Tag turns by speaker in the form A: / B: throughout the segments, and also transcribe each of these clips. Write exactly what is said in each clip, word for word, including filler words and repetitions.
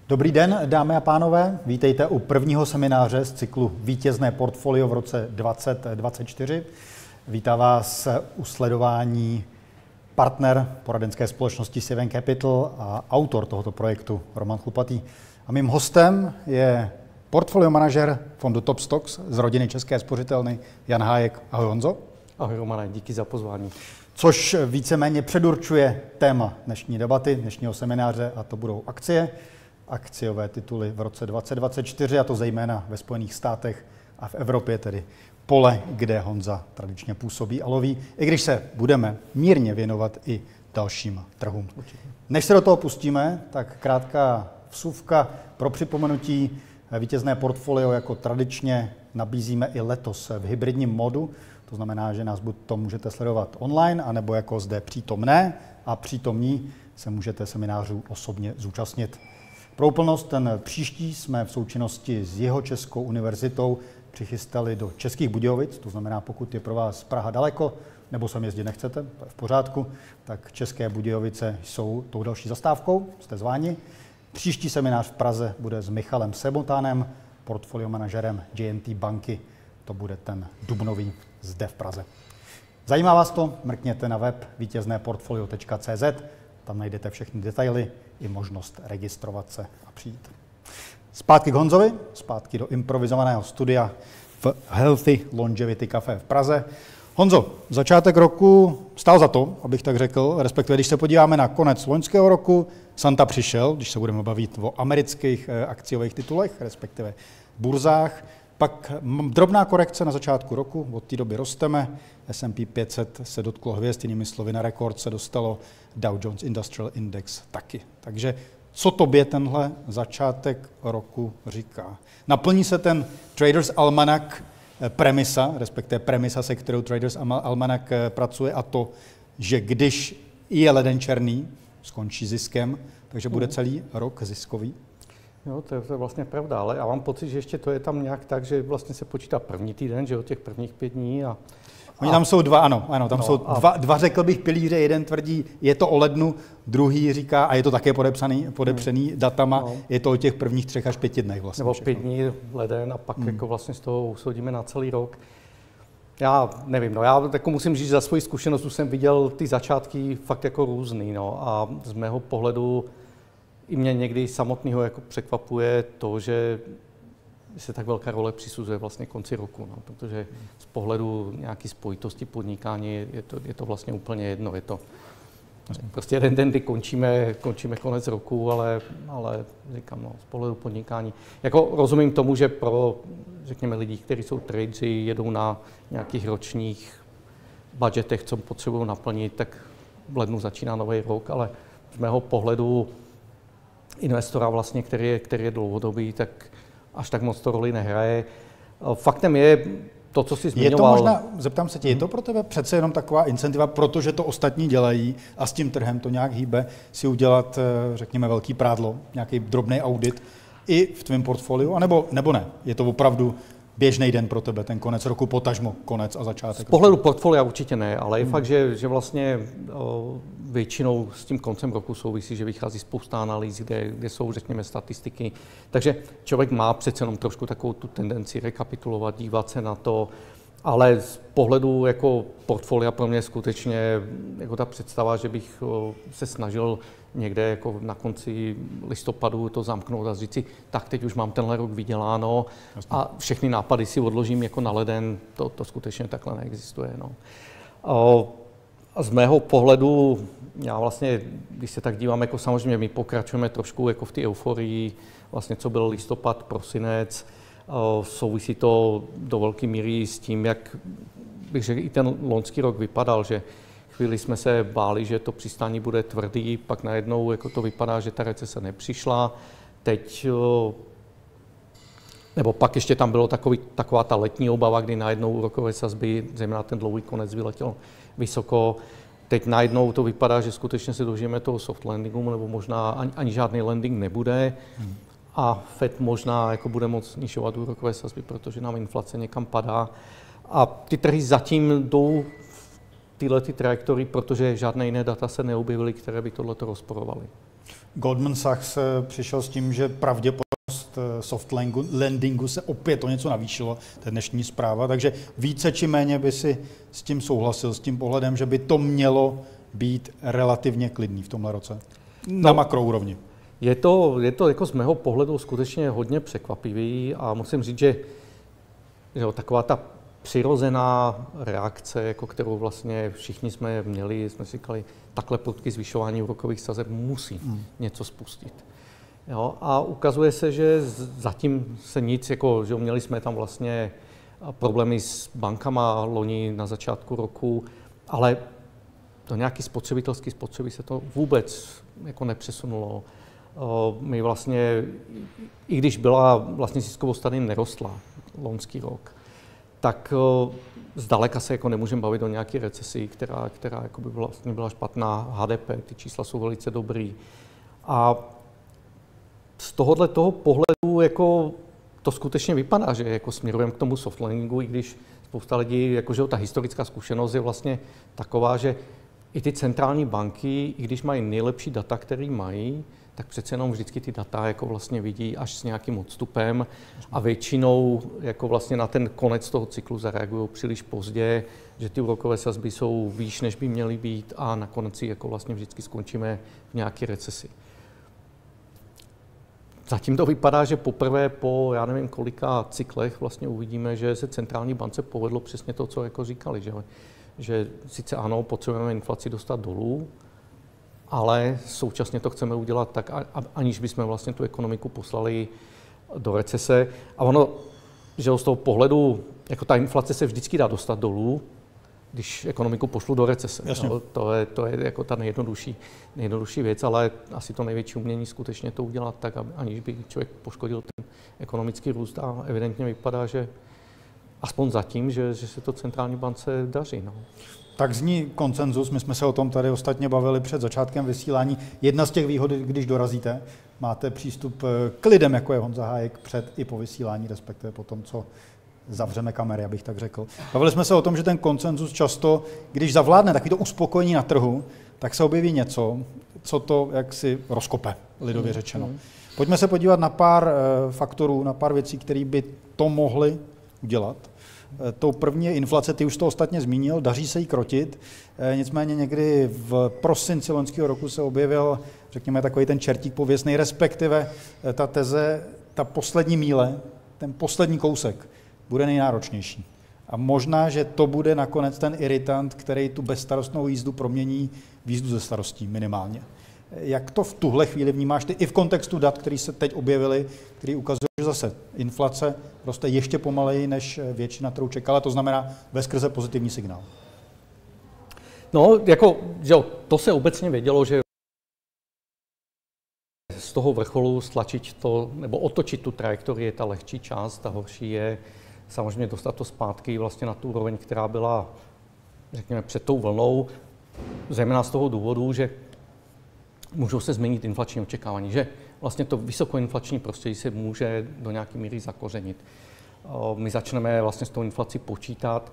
A: Dobrý den, dámy a pánové. Vítejte u prvního semináře z cyklu Vítězné portfolio v roce dvacet dvacet čtyři. Vítá vás u sledování partner poradenské společnosti Seven Capital a autor tohoto projektu Roman Chlupatý. A mým hostem je portfolio manažer fondu Top Stocks z rodiny České spořitelny Jan Hájek. Ahoj Honzo.
B: Ahoj Romane, díky za pozvání.
A: Což víceméně předurčuje téma dnešní debaty, dnešního semináře, a to budou akcie. Akciové tituly v roce dvacet dvacet čtyři, a to zejména ve Spojených státech a v Evropě, tedy pole, kde Honza tradičně působí a loví, i když se budeme mírně věnovat i dalším trhům. Určitě. Než se do toho pustíme, tak krátká vsuvka pro připomenutí. Vítězné portfolio jako tradičně nabízíme i letos v hybridním modu, to znamená, že nás buď to můžete sledovat online, anebo jako zde přítomné a přítomní se můžete seminářů osobně zúčastnit. Pro úplnost, ten příští jsme v součinnosti s Jihočeskou univerzitou přichystali do Českých Budějovic, to znamená, pokud je pro vás Praha daleko, nebo sem jezdit nechcete, to je v pořádku, tak České Budějovice jsou tou další zastávkou, jste zváni. Příští seminář v Praze bude s Michalem Semotánem, portfolio manažerem J and T banky, to bude ten dubnový zde v Praze. Zajímá vás to? Mrkněte na web vítězné portfolio tečka cé zet, tam najdete všechny detaily i možnost registrovat se a přijít. Zpátky k Honzovi, zpátky do improvizovaného studia v Healthy Longevity Café v Praze. Honzo, začátek roku stál za to, abych tak řekl, respektive když se podíváme na konec loňského roku, Santa přišel, když se budeme bavit o amerických akciových titulech, respektive burzách. Pak drobná korekce na začátku roku, od té doby rosteme, S and P pět set se dotklo hvězd, jinými slovy na rekord se dostalo Dow Jones Industrial Index taky. Takže co tobě tenhle začátek roku říká? Naplní se ten Traders Almanac premisa, respektive premisa, se kterou Traders Almanac pracuje, a to, že když je leden černý, skončí ziskem, takže bude celý rok ziskový?
B: Jo, to je, to je vlastně pravda, ale já mám pocit, že ještě to je tam nějak tak, že vlastně se počítá první týden, že od těch prvních pět dní a...
A: Oni tam jsou dva, ano, ano tam
B: no,
A: jsou dva, dva, řekl bych, pilíře. Jeden tvrdí, je to o lednu, druhý říká, a je to také podepsaný, podepřený hmm. datama, no. Je to o těch prvních třech až pěti dnech vlastně.
B: Nebo pět dní leden a pak hmm. jako vlastně z toho usoudíme na celý rok. Já nevím, no já jako musím říct, za svoji zkušenost už jsem viděl ty začátky fakt jako různý, no, a z mého pohledu i mě někdy samotného jako překvapuje to, že se tak velká role přisuzuje vlastně konci roku, no, protože z pohledu nějaké spojitosti podnikání je to, je to vlastně úplně jedno. Je to prostě jeden den, kdy končíme, končíme konec roku, ale, ale říkám, no, z pohledu podnikání. Jako rozumím tomu, že pro, řekněme, lidi, kteří jsou tradeři, jedou na nějakých ročních budgetech, co potřebují naplnit, tak v lednu začíná nový rok, ale z mého pohledu investora vlastně, který je, který je dlouhodobý, tak až tak moc to roli nehraje. Faktem je to, co jsi zmiňoval.
A: Je to možná, zeptám se tě, je to pro tebe přece jenom taková incentiva, protože to ostatní dělají a s tím trhem to nějak hýbe, si udělat, řekněme, velký prádlo, nějaký drobný audit i v tvém portfoliu, anebo nebo ne? Je to opravdu běžný den pro tebe, ten konec roku, potažmo konec a začátek?
B: Z pohledu portfolia určitě ne, ale je hmm. fakt, že, že vlastně o, většinou s tím koncem roku souvisí, že vychází spousta analýz, kde, kde jsou, řekněme, statistiky. Takže člověk má přece jenom trošku takovou tu tendenci rekapitulovat, dívat se na to, ale z pohledu jako portfolia pro mě skutečně jako ta představa, že bych o, se snažil někde jako na konci listopadu to zamknout a říct si, tak teď už mám tenhle rok vyděláno a všechny nápady si odložím jako na leden, to, to skutečně takhle neexistuje. No. A z mého pohledu, já vlastně, když se tak dívám, jako samozřejmě my pokračujeme trošku jako v té euforii, vlastně co byl listopad, prosinec, souvisí to do velké míry s tím, jak bych řekl, i ten loňský rok vypadal, že chvíli jsme se báli, že to přistání bude tvrdý, pak najednou jako to vypadá, že ta recese nepřišla. Teď, nebo pak ještě tam bylo takový, taková ta letní obava, kdy najednou úrokové sazby, zejména ten dlouhý konec, vyletěl vysoko. Teď najednou to vypadá, že skutečně se dožijeme toho soft landingu, nebo možná ani, ani žádný landing nebude. Hmm. A Fed možná jako bude moct snižovat úrokové sazby, protože nám inflace někam padá. A ty trhy zatím jdou tyhle ty trajektory, protože žádné jiné data se neobjevily, které by tohleto rozporovaly.
A: Goldman Sachs přišel s tím, že pravděpodobnost soft landingu se opět o něco navýšilo, to je dnešní zpráva, takže více či méně by si s tím souhlasil, s tím pohledem, že by to mělo být relativně klidný v tomhle roce, na no, makroúrovni.
B: Je to, je to jako z mého pohledu skutečně hodně překvapivý a musím říct, že, že taková ta přirozená reakce, jako kterou vlastně všichni jsme měli, jsme si říkali, takhle prudký zvyšování úrokových sazeb musí hmm. něco spustit. Jo, a ukazuje se, že zatím se nic, jako, že měli jsme tam vlastně problémy s bankama loni na začátku roku, ale do nějaký spotřebitelský spotřeby se to vůbec jako nepřesunulo. My vlastně, i když byla vlastně ziskovost tady nerostla loňský rok, tak zdaleka se jako nemůžeme bavit o nějaké recesi, která, která jako by vlastně byla špatná. H D P, ty čísla jsou velice dobrý. A z tohohle toho pohledu jako to skutečně vypadá, že jako směrujeme k tomu soft landingu, i když spousta lidí, jakože ta historická zkušenost je vlastně taková, že i ty centrální banky, i když mají nejlepší data, které mají, tak přece jenom vždycky ty data jako vlastně vidí až s nějakým odstupem a většinou jako vlastně na ten konec toho cyklu zareagují příliš pozdě, že ty úrokové sazby jsou výš, než by měly být a nakonec jako vlastně vždycky skončíme v nějaké recesi. Zatím to vypadá, že poprvé po, já nevím kolika cyklech vlastně uvidíme, že se centrální bance povedlo přesně to, co jako říkali, že, že sice ano, potřebujeme inflaci dostat dolů, ale současně to chceme udělat tak, aniž bychom vlastně tu ekonomiku poslali do recese. A ono, že z toho pohledu, jako ta inflace se vždycky dá dostat dolů, když ekonomiku pošlu do recese. No, to je, to je jako ta nejjednodušší, nejjednodušší věc, ale asi to největší umění skutečně to udělat tak, aniž by člověk poškodil ten ekonomický růst a evidentně vypadá, že aspoň zatím, že, že se to centrální bance daří. No.
A: Tak zní konsenzus, my jsme se o tom tady ostatně bavili před začátkem vysílání. Jedna z těch výhod, když dorazíte, máte přístup k lidem, jako je Honza Hájek, před i po vysílání, respektive po tom, co zavřeme kamery, abych tak řekl. Bavili jsme se o tom, že ten konsenzus často, když zavládne takový to uspokojení na trhu, tak se objeví něco, co to jaksi rozkope, lidově řečeno. Pojďme se podívat na pár faktorů, na pár věcí, které by to mohly udělat. Tou první je inflace, ty už to ostatně zmínil, daří se jí krotit, nicméně někdy v prosinci loňského roku se objevil, řekněme, takový ten čertík pověstný, respektive ta teze, ta poslední míle, ten poslední kousek bude nejnáročnější. A možná, že to bude nakonec ten iritant, který tu bezstarostnou jízdu promění v jízdu ze starostí minimálně. Jak to v tuhle chvíli vnímáš ty i v kontextu dat, které se teď objevily, které ukazují, že zase inflace roste ještě pomaleji, než většina trhu čekala, to znamená veskrze pozitivní signál?
B: No, jako, že to se obecně vědělo, že z toho vrcholu stlačit to, nebo otočit tu trajektorii je ta lehčí část, ta horší je samozřejmě dostat to zpátky vlastně na tu úroveň, která byla, řekněme, před tou vlnou, zejména z toho důvodu, že můžou se změnit inflační očekávání, že vlastně to vysokoinflační prostředí se může do nějaké míry zakořenit. My začneme vlastně s tou inflací počítat.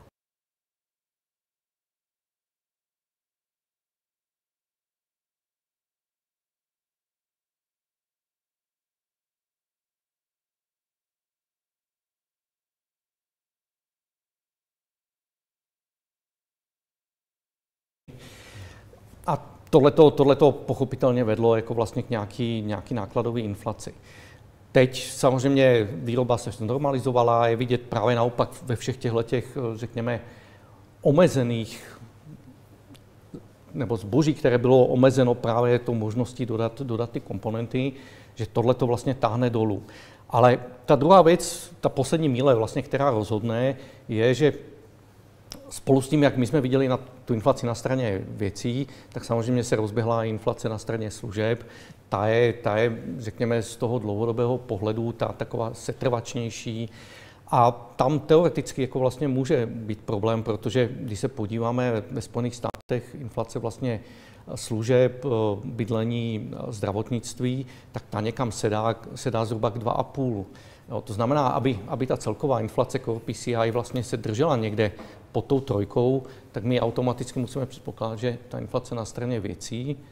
B: A tohleto, tohleto pochopitelně vedlo jako vlastně k nějaký, nějaký nákladové inflaci. Teď samozřejmě výroba se normalizovala, je vidět právě naopak ve všech těchto těch, řekněme, omezených, nebo zboží, které bylo omezeno právě tou možností dodat, dodat ty komponenty, že tohleto vlastně táhne dolů. Ale ta druhá věc, ta poslední míle, vlastně, která rozhodne, je, že spolu s tím, jak my jsme viděli na tu inflaci na straně věcí, tak samozřejmě se rozběhla inflace na straně služeb. Ta je, ta je, řekněme, z toho dlouhodobého pohledu ta taková setrvačnější. A tam teoreticky jako vlastně může být problém, protože když se podíváme ve Spojených státech, inflace vlastně služeb, bydlení, zdravotnictví, tak ta někam se dá, se dá zhruba k dva a půl. Jo, to znamená, aby, aby ta celková inflace core P C I vlastně se držela někde pod tou trojkou, tak my automaticky musíme předpokládat, že ta inflace na straně věcí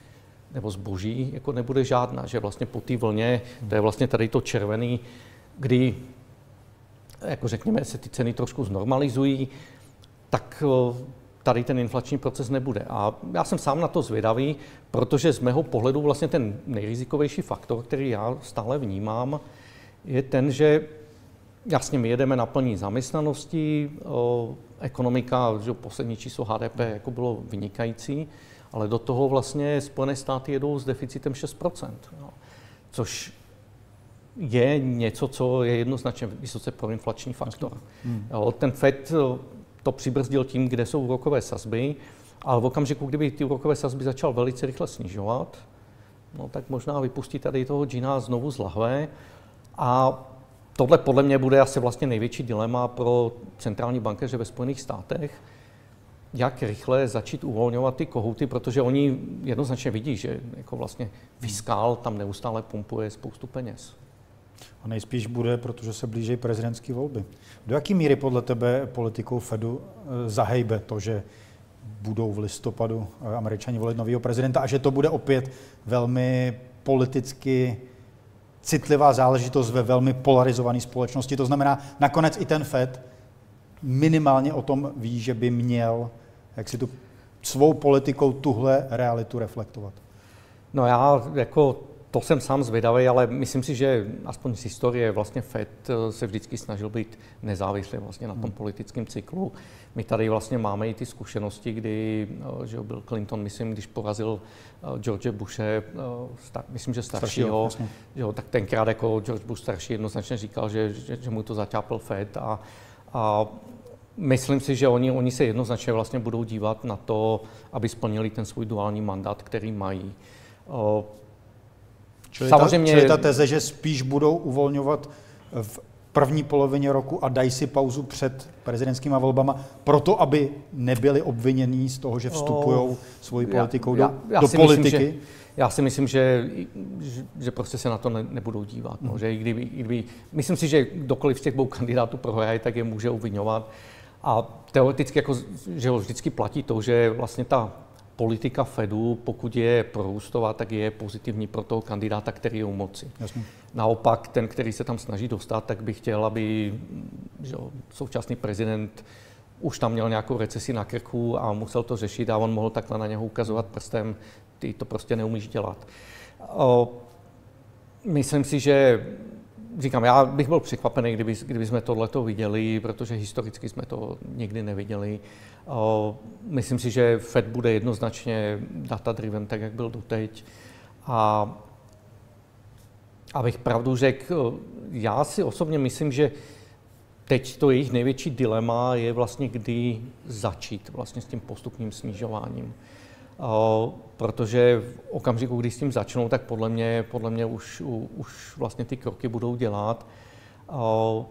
B: nebo zboží jako nebude žádná, že vlastně po té vlně, to je vlastně tady to červený, kdy, jako řekněme, se ty ceny trošku znormalizují, tak tady ten inflační proces nebude. A já jsem sám na to zvědavý, protože z mého pohledu vlastně ten nejrizikovější faktor, který já stále vnímám, je ten, že jasně my jedeme na plní zaměstnanosti, ekonomika, že poslední číslo H D P jako bylo vynikající, ale do toho vlastně Spojené státy jedou s deficitem šest procent, no, což je něco, co je jednoznačně vysoce proinflační faktor. Hmm. Jo, ten Fed to přibrzdil tím, kde jsou úrokové sazby, ale v okamžiku, kdyby ty úrokové sazby začal velice rychle snižovat, no, tak možná vypustí tady toho džina znovu z lahve. A tohle podle mě bude asi vlastně největší dilema pro centrální bankéře ve Spojených státech, jak rychle začít uvolňovat ty kohouty, protože oni jednoznačně vidí, že jako vlastně fiskál tam neustále pumpuje spoustu peněz.
A: A nejspíš bude, protože se blíží prezidentské volby. Do jaké míry podle tebe politikou Fedu zahejbe to, že budou v listopadu Američani volit nového prezidenta a že to bude opět velmi politicky citlivá záležitost ve velmi polarizované společnosti? To znamená, nakonec i ten Fed minimálně o tom ví, že by měl jak si tu svou politikou tuhle realitu reflektovat.
B: No já jako to jsem sám zvědavý, ale myslím si, že aspoň z historie vlastně Fed se vždycky snažil být nezávislý vlastně na tom hmm. politickém cyklu. My tady vlastně máme i ty zkušenosti, kdy že Bill Clinton, myslím, když porazil George Bushe, star, myslím, že staršího, staršího tak tenkrát jako George Bush starší jednoznačně říkal, že, že, že mu to zaťápl Fed a, a myslím si, že oni, oni se jednoznačně vlastně budou dívat na to, aby splnili ten svůj duální mandát, který mají.
A: Čili, Samozřejmě, ta, čili ta teze, že spíš budou uvolňovat v první polovině roku a dají si pauzu před prezidentskými volbama, proto aby nebyli obvinění z toho, že vstupují svojí politikou já, do, já do politiky?
B: Myslím, že, já si myslím, že, že, že prostě se na to ne, nebudou dívat. No, mm. že i kdyby, i kdyby, myslím si, že kdokoliv z těch dvou kandidátů prohraje, tak je může obviňovat. A teoreticky jako, že vždycky platí to, že vlastně ta politika Fedu, pokud je prorůstová, tak je pozitivní pro toho kandidáta, který je u moci. Jasně. Naopak, ten, který se tam snaží dostat, tak by chtěl, aby že, současný prezident už tam měl nějakou recesi na krku a musel to řešit a on mohl takhle na něho ukazovat prstem, ty to prostě neumíš dělat. O, myslím si, že říkám, já bych byl překvapený, kdyby, kdyby jsme tohleto viděli, protože historicky jsme to nikdy neviděli. O, myslím si, že Fed bude jednoznačně data-driven, tak jak byl doteď. A abych pravdu řekl, já si osobně myslím, že teď to jejich největší dilema je vlastně, kdy začít vlastně s tím postupným snižováním. O, protože v okamžiku, kdy s tím začnou, tak podle mě, podle mě už, u, už vlastně ty kroky budou dělat. O,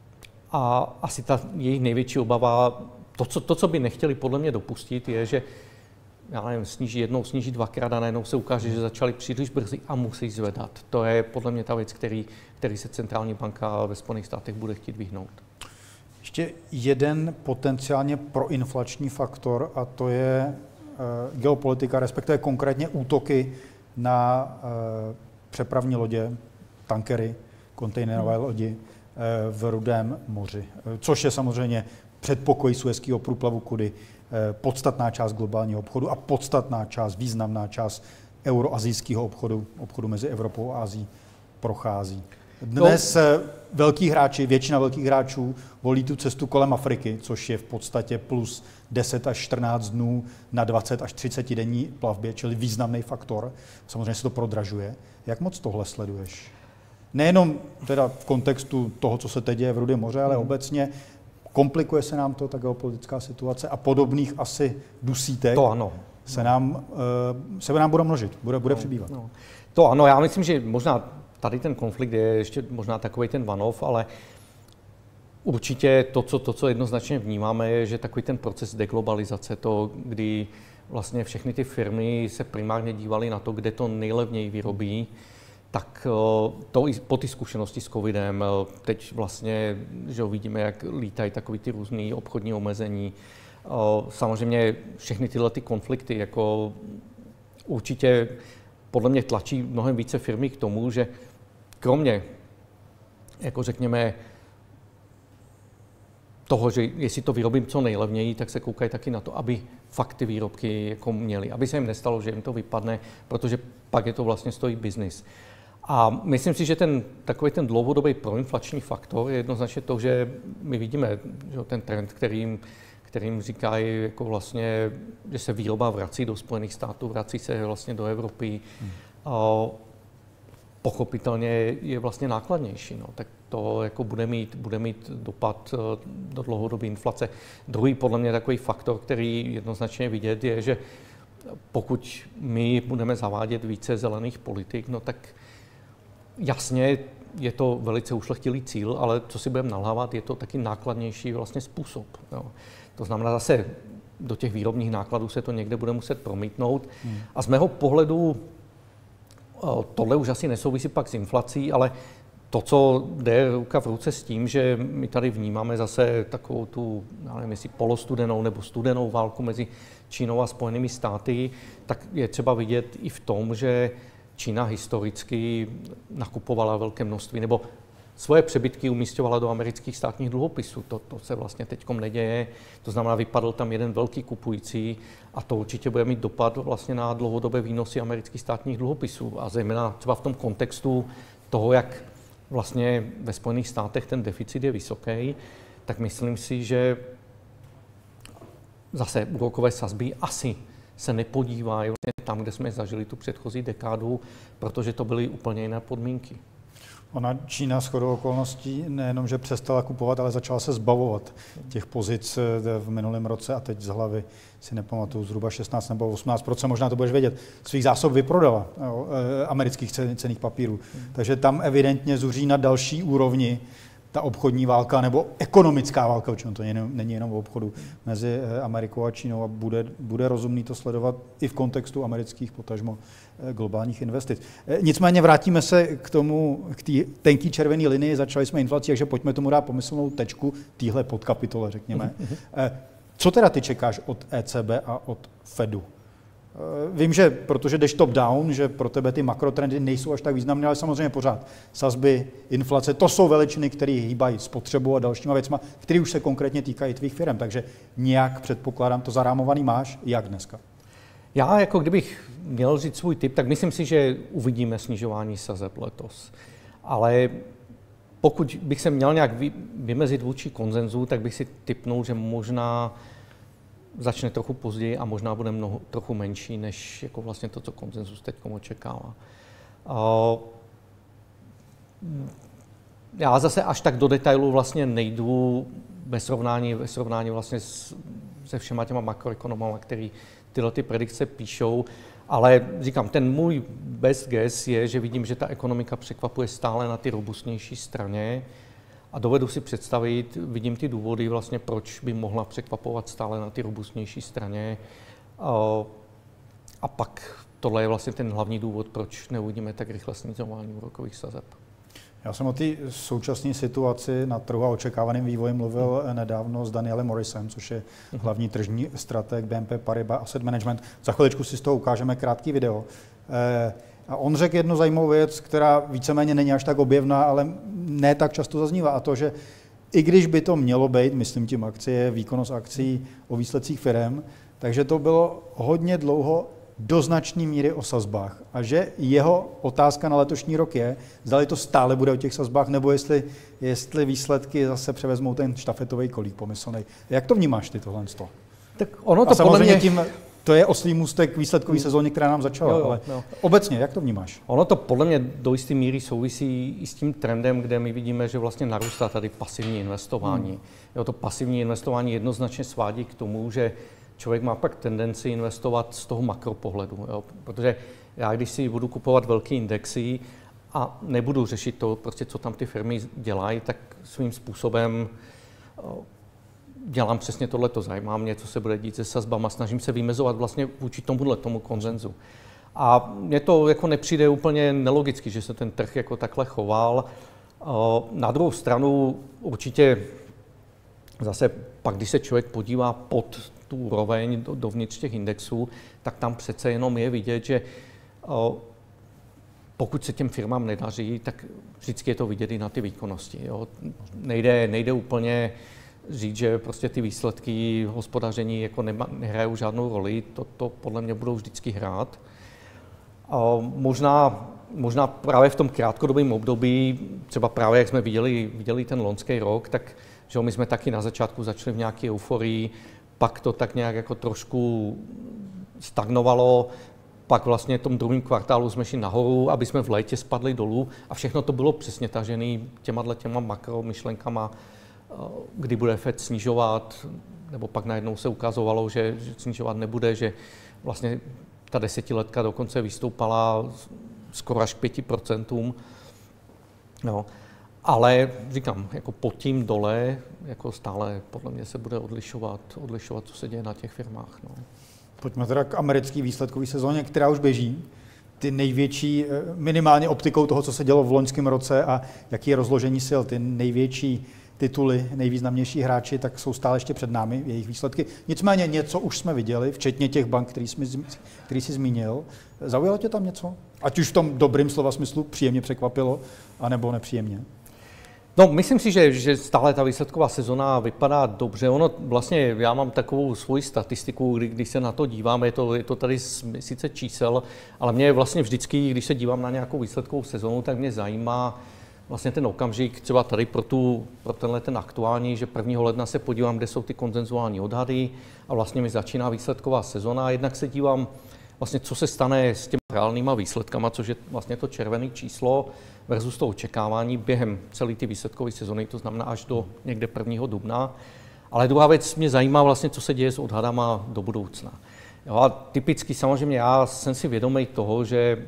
B: a asi ta jejich největší obava, to co, to, co by nechtěli podle mě dopustit, je, že já nevím, sníží jednou, sníží dvakrát a najednou se ukáže, že začali příliš brzy a musí zvedat. To je podle mě ta věc, který, který se centrální banka ve Spojených státech bude chtít vyhnout.
A: Ještě jeden potenciálně proinflační faktor a to je uh, geopolitika, respektive konkrétně útoky na uh, přepravní lodě, tankery, kontejnerové hmm. lodi uh, v Rudém moři, uh, což je samozřejmě předpokoj Suezského průplavu, kudy uh, podstatná část globálního obchodu a podstatná část, významná část euroazijského obchodu, obchodu mezi Evropou a Asií prochází. Dnes velkí hráči, většina velkých hráčů volí tu cestu kolem Afriky, což je v podstatě plus deset až čtrnáct dnů na dvacet až třicet denní plavbě, čili významný faktor. Samozřejmě se to prodražuje. Jak moc tohle sleduješ? Nejenom teda v kontextu toho, co se teď děje v Rudém moře, ale hmm. obecně komplikuje se nám to, ta geopolitická situace a podobných asi dusítek
B: to ano.
A: se nám, se nám bude množit, bude, bude no, přibývat. No.
B: To ano, já myslím, že možná tady ten konflikt je ještě možná takový ten one-off, ale určitě to co, to, co jednoznačně vnímáme, je, že takový ten proces deglobalizace, to, kdy vlastně všechny ty firmy se primárně dívaly na to, kde to nejlevněji vyrobí, tak to i po ty zkušenosti s covidem, teď vlastně, že vidíme, jak lítají takový ty různý obchodní omezení. Samozřejmě všechny tyhle ty konflikty, jako určitě podle mě tlačí mnohem více firmy k tomu, že kromě, jako řekněme, toho, že jestli to vyrobím co nejlevněji, tak se koukají taky na to, aby fakt ty výrobky jako měli. Aby se jim nestalo, že jim to vypadne, protože pak je to vlastně stojí biznis. A myslím si, že ten, takový ten dlouhodobý proinflační faktor je jednoznačně to, že my vidíme že ten trend, kterým, kterým říkají, jako vlastně, že se výroba vrací do Spojených států, vrací se vlastně do Evropy. Hmm. A pochopitelně je vlastně nákladnější. No. Tak to jako bude mít, bude mít dopad do dlouhodobé inflace. Druhý podle mě takový faktor, který jednoznačně vidět, je, že pokud my budeme zavádět více zelených politik, no tak jasně je to velice ušlechtilý cíl, ale co si budeme nalhávat, je to taky nákladnější vlastně způsob. Jo. To znamená zase do těch výrobních nákladů se to někde bude muset promítnout. Hmm. A z mého pohledu tohle už asi nesouvisí pak s inflací, ale to, co jde ruka v ruce s tím, že my tady vnímáme zase takovou tu, já nevím, jestli polostudenou nebo studenou válku mezi Čínou a Spojenými státy, tak je třeba vidět i v tom, že Čína historicky nakupovala velké množství, nebo svoje přebytky umísťovala do amerických státních dluhopisů. To, to se vlastně teďkom neděje. To znamená, vypadl tam jeden velký kupující a to určitě bude mít dopad vlastně na dlouhodobé výnosy amerických státních dluhopisů. A zejména třeba v tom kontextu toho, jak vlastně ve Spojených státech ten deficit je vysoký, tak myslím si, že zase úrokové sazby asi se nepodívají vlastně tam, kde jsme zažili tu předchozí dekádu, protože to byly úplně jiné podmínky.
A: Ona Čína shodou okolností nejenom, že přestala kupovat, ale začala se zbavovat těch pozic v minulém roce a teď z hlavy si nepamatuju, zhruba šestnáct nebo osmnáct procent, možná to budeš vědět, svých zásob vyprodala jo, amerických cenných papírů. Hmm. Takže tam evidentně zuří na další úrovni ta obchodní válka nebo ekonomická válka, určitě to není jenom o obchodu, mezi Amerikou a Čínou a bude, bude rozumný to sledovat i v kontextu amerických, potažmo globálních investic. Nicméně vrátíme se k tomu, k té tenký červené linii, začali jsme inflací, takže pojďme tomu dát pomyslnou tečku téhle podkapitole, řekněme. Co teda ty čekáš od E C B a od Fedu? Vím, že protože jdeš top-down, že pro tebe ty makrotrendy nejsou až tak významné, ale samozřejmě pořád sazby, inflace, to jsou veličiny, které hýbají spotřebu a dalšíma věcma, které už se konkrétně týkají tvých firm. Takže nějak předpokládám, to zarámovaný máš, jak dneska?
B: Já, jako kdybych měl říct svůj tip, tak myslím si, že uvidíme snižování sazeb letos. Ale pokud bych se měl nějak vymezit vůči konsenzu, tak bych si tipnul, že možná začne trochu později a možná bude mnoho, trochu menší, než jako vlastně to, co konsenzus teď očekává. Uh, já zase až tak do detailu vlastně nejdu ve srovnání, ve srovnání vlastně s, se všema těma makroekonomama, který tyhle ty predikce píšou, ale říkám, ten můj best guess je, že vidím, že ta ekonomika překvapuje stále na ty robustnější straně. A dovedu si představit, vidím ty důvody vlastně, proč by mohla překvapovat stále na ty robustnější straně. A pak tohle je vlastně ten hlavní důvod, proč neuvidíme tak rychle snižování úrokových sazeb.
A: Já jsem o té současné situaci na trhu a očekávaným vývojem mluvil hmm. nedávno s Danielem Morrisem, což je hlavní tržní strateg B N P Paribas Asset Management. Za chviličku si z toho ukážeme krátký video. A on řekl jednu zajímavou věc, která víceméně není až tak objevná, ale ne tak často zaznívá. A to, že i když by to mělo být, myslím tím akcie, výkonnost akcí o výsledcích firem, takže to bylo hodně dlouho do značné míry o sazbách. A že jeho otázka na letošní rok je, zdali to stále bude o těch sazbách, nebo jestli, jestli výsledky zase převezmou ten štafetový kolík pomyslnej. Jak to vnímáš ty tohle?
B: Tak ono to
A: a samozřejmě
B: podle mě...
A: tím, to je oslý můstek výsledkový sezóny, která nám začala, jo, jo, ale jo. Obecně, jak to vnímáš?
B: Ono to podle mě do jisté míry souvisí i s tím trendem, kde my vidíme, že vlastně narůstá tady pasivní investování. Hmm. Jo, to pasivní investování jednoznačně svádí k tomu, že člověk má pak tendenci investovat z toho makropohledu, jo? Protože já, když si budu kupovat velké indexy a nebudu řešit to, prostě, co tam ty firmy dělají, tak svým způsobem dělám přesně tohleto, zajímá mě, co se bude dít se sazbama, snažím se vymezovat vlastně vůči tomuhle tomu konsenzu. A mně to jako nepřijde úplně nelogicky, že se ten trh jako takhle choval. Na druhou stranu určitě zase pak, když se člověk podívá pod tu úroveň dovnitř těch indexů, tak tam přece jenom je vidět, že pokud se těm firmám nedaří, tak vždycky je to vidět i na ty výkonnosti. Jo. Nejde, nejde úplně říct, že prostě ty výsledky hospodaření jako nema, nehrajou žádnou roli, to, to podle mě budou vždycky hrát. A možná, možná právě v tom krátkodobém období, třeba právě jak jsme viděli, viděli ten loňský rok, tak že my jsme taky na začátku začali v nějaké euforii, pak to tak nějak jako trošku stagnovalo, pak vlastně v tom druhém kvartálu jsme šli nahoru, aby jsme v létě spadli dolů a všechno to bylo přesně tažené těma těma makromyšlenkama, kdy bude Fed snižovat, nebo pak najednou se ukazovalo, že, že snižovat nebude, že vlastně ta desetiletka dokonce vystoupala skoro až k pěti procentům. No. Ale říkám, jako pod tím dole, jako stále podle mě se bude odlišovat, odlišovat, co se děje na těch firmách. No.
A: Pojďme teda k americké výsledkové sezóně, která už běží. Ty největší, minimálně optikou toho, co se dělo v loňském roce a jaký je rozložení sil, ty největší tituly, nejvýznamnější hráči, tak jsou stále ještě před námi, jejich výsledky. Nicméně něco už jsme viděli, včetně těch bank, který, jsme, který jsi zmínil. Zaujalo tě tam něco? Ať už v tom dobrým slova smyslu příjemně překvapilo, anebo nepříjemně?
B: No, myslím si, že, že stále ta výsledková sezona vypadá dobře. Ono vlastně, já mám takovou svoji statistiku, kdy, když se na to dívám, je to, je to tady sice čísel, ale mě vlastně vždycky, když se dívám na nějakou výsledkovou sezonu, tak mě zajímá vlastně ten okamžik, třeba tady pro, tu, pro tenhle ten aktuální, že prvního ledna se podívám, kde jsou ty konsenzuální odhady a vlastně mi začíná výsledková sezona. Jednak se dívám vlastně, co se stane s těmi reálnýma výsledkama, což je vlastně to červené číslo versus to očekávání během celé ty výsledkové sezony, to znamená až do někde prvního dubna. Ale druhá věc mě zajímá vlastně, co se děje s odhadama do budoucna. Jo, a typicky samozřejmě já jsem si vědomý toho, že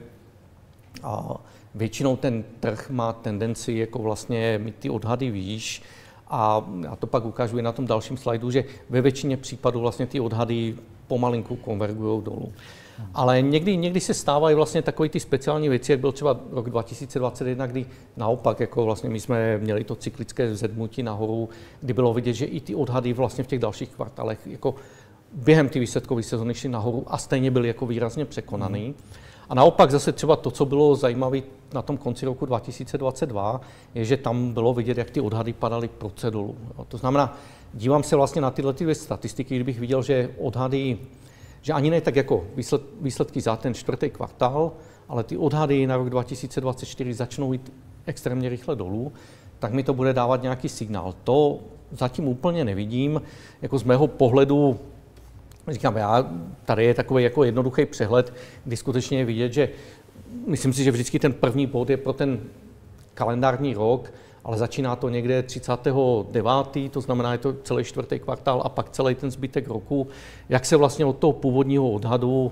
B: a většinou ten trh má tendenci jako vlastně mít ty odhady výš a já to pak ukážu i na tom dalším slajdu, že ve většině případů vlastně ty odhady pomalinku konvergují dolů. Ale někdy, někdy se stávají vlastně takové ty speciální věci, jak byl třeba rok dva tisíce dvacet jedna, kdy naopak jako vlastně my jsme měli to cyklické vzedmutí nahoru, kdy bylo vidět, že i ty odhady vlastně v těch dalších kvartálech jako během ty výsledkové sezony šly nahoru a stejně byly jako výrazně překonaný. Hmm. A naopak zase třeba to, co bylo zajímavé na tom konci roku dva tisíce dvacet dva, je, že tam bylo vidět, jak ty odhady padaly prudce dolů. To znamená, dívám se vlastně na tyhle ty statistiky, kdybych viděl, že odhady, že ani ne tak jako výsled, výsledky za ten čtvrtý kvartál, ale ty odhady na rok dva tisíce dvacet čtyři začnou jít extrémně rychle dolů, tak mi to bude dávat nějaký signál. To zatím úplně nevidím. Jako z mého pohledu, říkám, já, tady je takový jako jednoduchý přehled, kdy skutečně je vidět, že myslím si, že vždycky ten první bod je pro ten kalendární rok, ale začíná to někde třicátého devátého to znamená, je to celý čtvrtý kvartál a pak celý ten zbytek roku, jak se vlastně od toho původního odhadu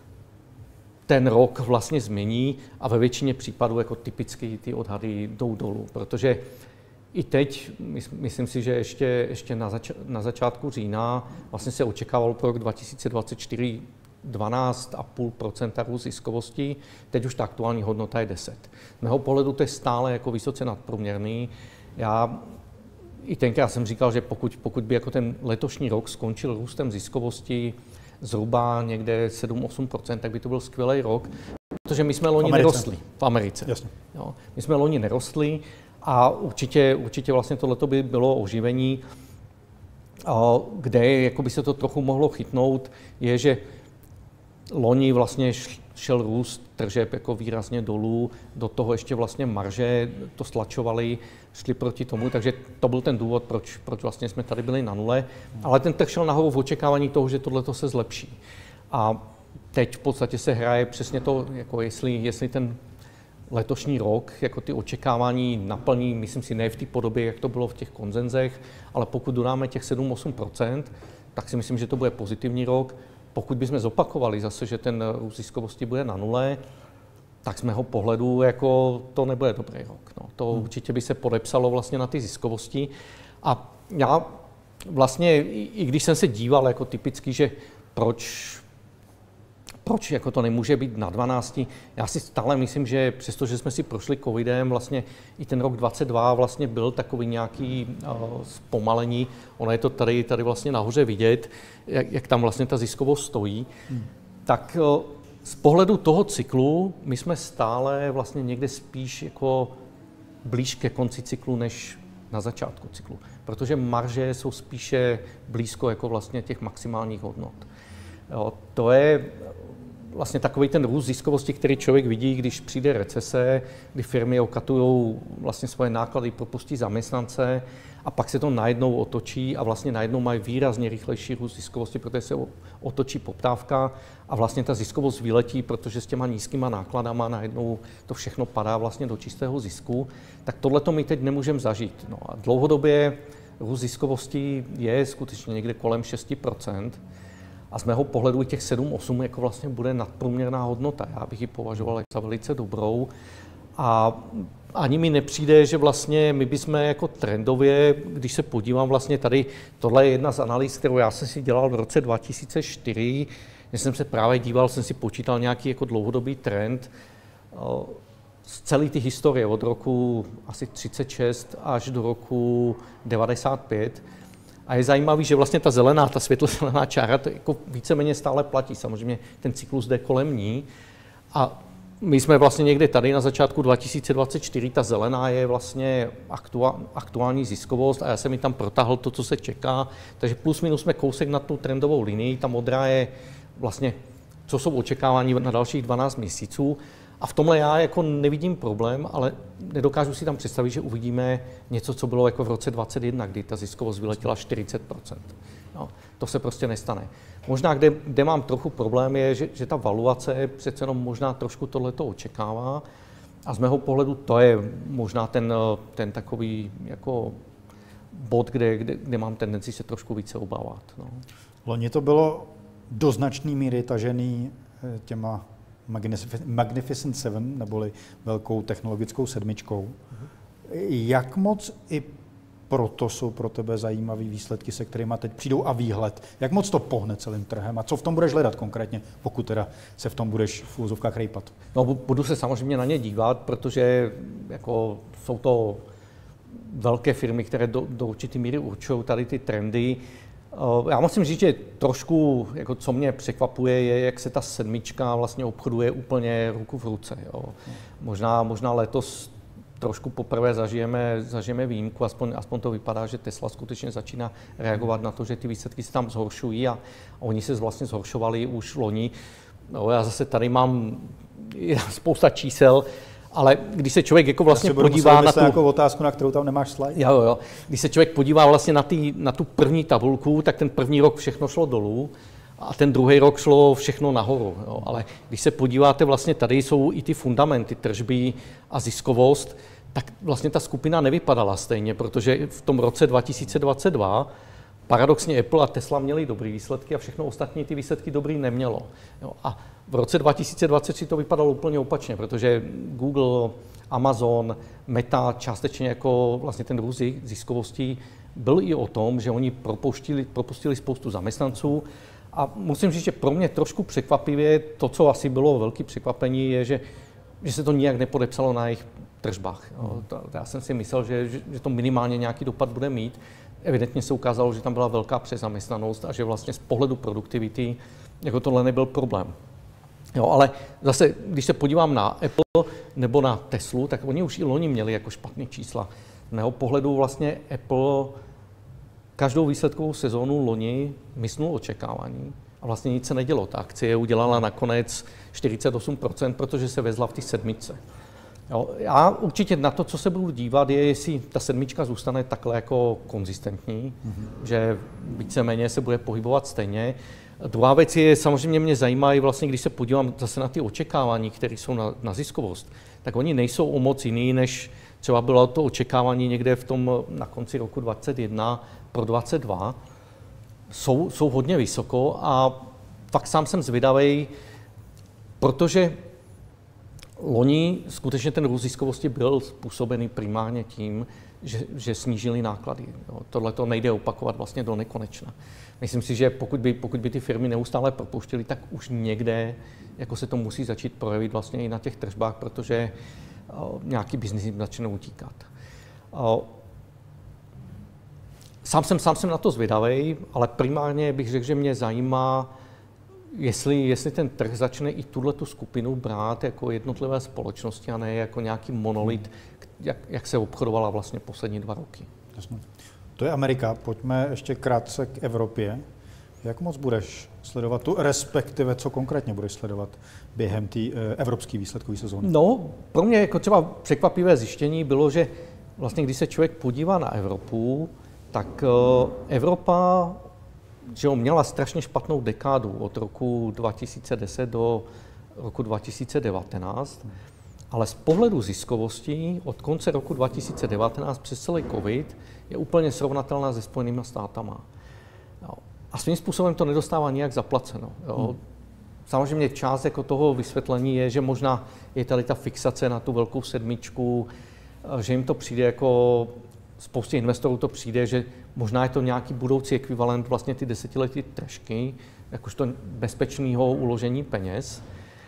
B: ten rok vlastně změní a ve většině případů jako typicky ty odhady jdou dolů, protože i teď, myslím si, že ještě, ještě na, zač- na začátku října vlastně se očekávalo pro rok dva tisíce dvacet čtyři dvanáct celá pět procenta růst ziskovosti, teď už ta aktuální hodnota je deset. Z mého pohledu to je stále jako vysoce nadprůměrný. Já i tenkrát jsem říkal, že pokud, pokud by jako ten letošní rok skončil růstem ziskovosti zhruba někde sedm až osm procent, tak by to byl skvělý rok, protože my jsme loni nerostli v Americe.
A: Jasně.
B: Jo, my jsme loni nerostli a určitě, určitě vlastně tohleto by bylo oživení, kde jako by se to trochu mohlo chytnout, je, že loni vlastně šel růst tržeb jako výrazně dolů, do toho ještě vlastně marže to stlačovali, šli proti tomu, takže to byl ten důvod, proč, proč vlastně jsme tady byli na nule, ale ten trh šel nahoru v očekávání toho, že tohleto se zlepší. A teď v podstatě se hraje přesně to, jako jestli, jestli ten letošní rok, jako ty očekávání naplní, myslím si, ne v té podobě, jak to bylo v těch konsenzech, ale pokud dodáme těch sedm až osm procent, tak si myslím, že to bude pozitivní rok. Pokud bychom zopakovali zase, že ten růst ziskovosti bude na nule, tak z mého pohledu jako to nebude dobrý rok. No, to hmm. určitě by se podepsalo vlastně na ty ziskovosti. A já vlastně, i když jsem se díval jako typicky, že proč, proč jako to nemůže být na dvanácti, já si stále myslím, že přestože jsme si prošli covidem, vlastně i ten rok dvacet dva vlastně byl takový nějaký uh, zpomalení. Ono je to tady, tady vlastně nahoře vidět, jak, jak tam vlastně ta ziskovost stojí. Hmm. Tak uh, Z pohledu toho cyklu my jsme stále vlastně někde spíš jako blíž ke konci cyklu než na začátku cyklu, protože marže jsou spíše blízko jako vlastně těch maximálních hodnot. Jo, to je vlastně takový ten růst ziskovosti, který člověk vidí, když přijde recese, kdy firmy okatují vlastně svoje náklady, propustí zaměstnance a pak se to najednou otočí a vlastně najednou mají výrazně rychlejší růst ziskovosti, protože se otočí poptávka a vlastně ta ziskovost vyletí, protože s těma nízkýma nákladama najednou to všechno padá vlastně do čistého zisku. Tak tohle to my teď nemůžeme zažít. No a dlouhodobě růst ziskovosti je skutečně někde kolem šest procent. A z mého pohledu i těch sedm osm jako vlastně bude nadprůměrná hodnota. Já bych ji považoval za velice dobrou. A ani mi nepřijde, že vlastně my bychom jako trendově, když se podívám vlastně tady, tohle je jedna z analýz, kterou já jsem si dělal v roce dva tisíce čtyři, když jsem se právě díval, jsem si počítal nějaký jako dlouhodobý trend z celé ty historie od roku asi třicet šest až do roku devadesát pět. A je zajímavý, že vlastně ta zelená, ta světlozelená čára, to jako víceméně stále platí. Samozřejmě ten cyklus jde kolem ní. A my jsme vlastně někde tady na začátku dva tisíce dvacet čtyři, ta zelená je vlastně aktuál, aktuální ziskovost a já jsem mi tam protáhl to, co se čeká. Takže plus minus jsme kousek nad tu trendovou linii. Ta modrá je vlastně, co jsou očekávání na dalších dvanáct měsíců. A v tomhle já jako nevidím problém, ale nedokážu si tam představit, že uvidíme něco, co bylo jako v roce dvacet jedna, kdy ta ziskovost vyletěla čtyřicet procent. No, to se prostě nestane. Možná, kde, kde mám trochu problém, je, že, že ta valuace přece jenom možná trošku tohleto očekává. A z mého pohledu to je možná ten, ten takový jako bod, kde, kde, kde mám tendenci se trošku více obávat. No.
A: Loni to bylo do značné míry tažený těma Magnificent Seven, neboli velkou technologickou sedmičkou. Jak moc i proto jsou pro tebe zajímavé výsledky, se kterými teď přijdou a výhled? Jak moc to pohne celým trhem a co v tom budeš hledat konkrétně, pokud teda se v tom budeš v úzovkách rejpat?
B: No, budu se samozřejmě na ně dívat, protože jako jsou to velké firmy, které do, do určité míry určují tady ty trendy. Já musím říct, že trošku, jako co mě překvapuje, je, jak se ta sedmička vlastně obchoduje úplně ruku v ruce. Jo. Možná, možná letos trošku poprvé zažijeme, zažijeme výjimku, aspoň, aspoň to vypadá, že Tesla skutečně začíná reagovat na to, že ty výsledky se tam zhoršují a, a oni se vlastně zhoršovali už loni. No, já zase tady mám spousta čísel, ale když se člověk jako vlastně podívá na tu
A: jako otázku, na kterou tam nemáš slide.
B: Jo, jo. Když se člověk podívá vlastně na, tý, na tu první tabulku, tak ten první rok všechno šlo dolů a ten druhý rok šlo všechno nahoru. Jo. Ale když se podíváte, vlastně tady jsou i ty fundamenty, tržby a ziskovost, tak vlastně ta skupina nevypadala stejně, protože v tom roce dva tisíce dvacet dva paradoxně Apple a Tesla měli dobré výsledky a všechno ostatní ty výsledky dobrý nemělo. Jo. A v roce dva tisíce dvacet tři to vypadalo úplně opačně, protože Google, Amazon, Meta, částečně jako vlastně ten růst ziskovostí byl i o tom, že oni propustili, propustili spoustu zaměstnanců. A musím říct, že pro mě trošku překvapivě, to, co asi bylo velké překvapení, je, že, že se to nijak nepodepsalo na jejich tržbách. Jo. To, já jsem si myslel, že, že, že to minimálně nějaký dopad bude mít. Evidentně se ukázalo, že tam byla velká přezaměstnanost a že vlastně z pohledu produktivity jako tohle nebyl problém. Jo, ale zase, když se podívám na Apple nebo na Teslu, tak oni už i loni měli jako špatné čísla. Z mého pohledu vlastně Apple každou výsledkovou sezónu loni mysnul očekávání a vlastně nic se nedělo. Ta akcie udělala nakonec čtyřicet osm procent, protože se vezla v té sedmičce. Jo, já určitě na to, co se budu dívat, je, jestli ta sedmička zůstane takhle jako konzistentní, mm-hmm. že víceméně se bude pohybovat stejně. Druhá věc je, samozřejmě mě zajímá, vlastně, když se podívám zase na ty očekávání, které jsou na, na ziskovost, tak oni nejsou o moc jiný, než třeba bylo to očekávání někde v tom na konci roku dvacet jedna pro dvacet dva. Jsou, jsou hodně vysoko a fakt sám jsem zvědavej, protože loni skutečně ten růst ziskovosti byl způsobený primárně tím, že, že snížili náklady. Tohle to nejde opakovat vlastně do nekonečna. Myslím si, že pokud by, pokud by ty firmy neustále propouštěly, tak už někde jako se to musí začít projevit vlastně i na těch tržbách, protože o, nějaký biznis jim začne utíkat. O, sám jsem, sám jsem na to zvědavej, ale primárně bych řekl, že mě zajímá, jestli, jestli ten trh začne i tuhletu skupinu brát jako jednotlivé společnosti a ne jako nějaký monolit, jak, jak se obchodovala vlastně poslední dva roky.
A: Jasně. To je Amerika. Pojďme ještě krátce k Evropě. Jak moc budeš sledovat tu, respektive co konkrétně budeš sledovat během té evropské výsledkové sezóny?
B: No, pro mě jako třeba překvapivé zjištění bylo, že vlastně když se člověk podívá na Evropu, tak Evropa že měla strašně špatnou dekádu od roku dva tisíce deset do roku dva tisíce devatenáct, ale z pohledu ziskovosti od konce roku dva tisíce devatenáct přes celý covid je úplně srovnatelná se Spojenými státama. Jo. A svým způsobem to nedostává nijak zaplaceno. Jo. Hmm. Samozřejmě část jako toho vysvětlení je, že možná je tady ta fixace na tu velkou sedmičku, že jim to přijde jako, spoustě investorů to přijde, že možná je to nějaký budoucí ekvivalent vlastně ty desetiletí trešky, jakožto bezpečného uložení peněz.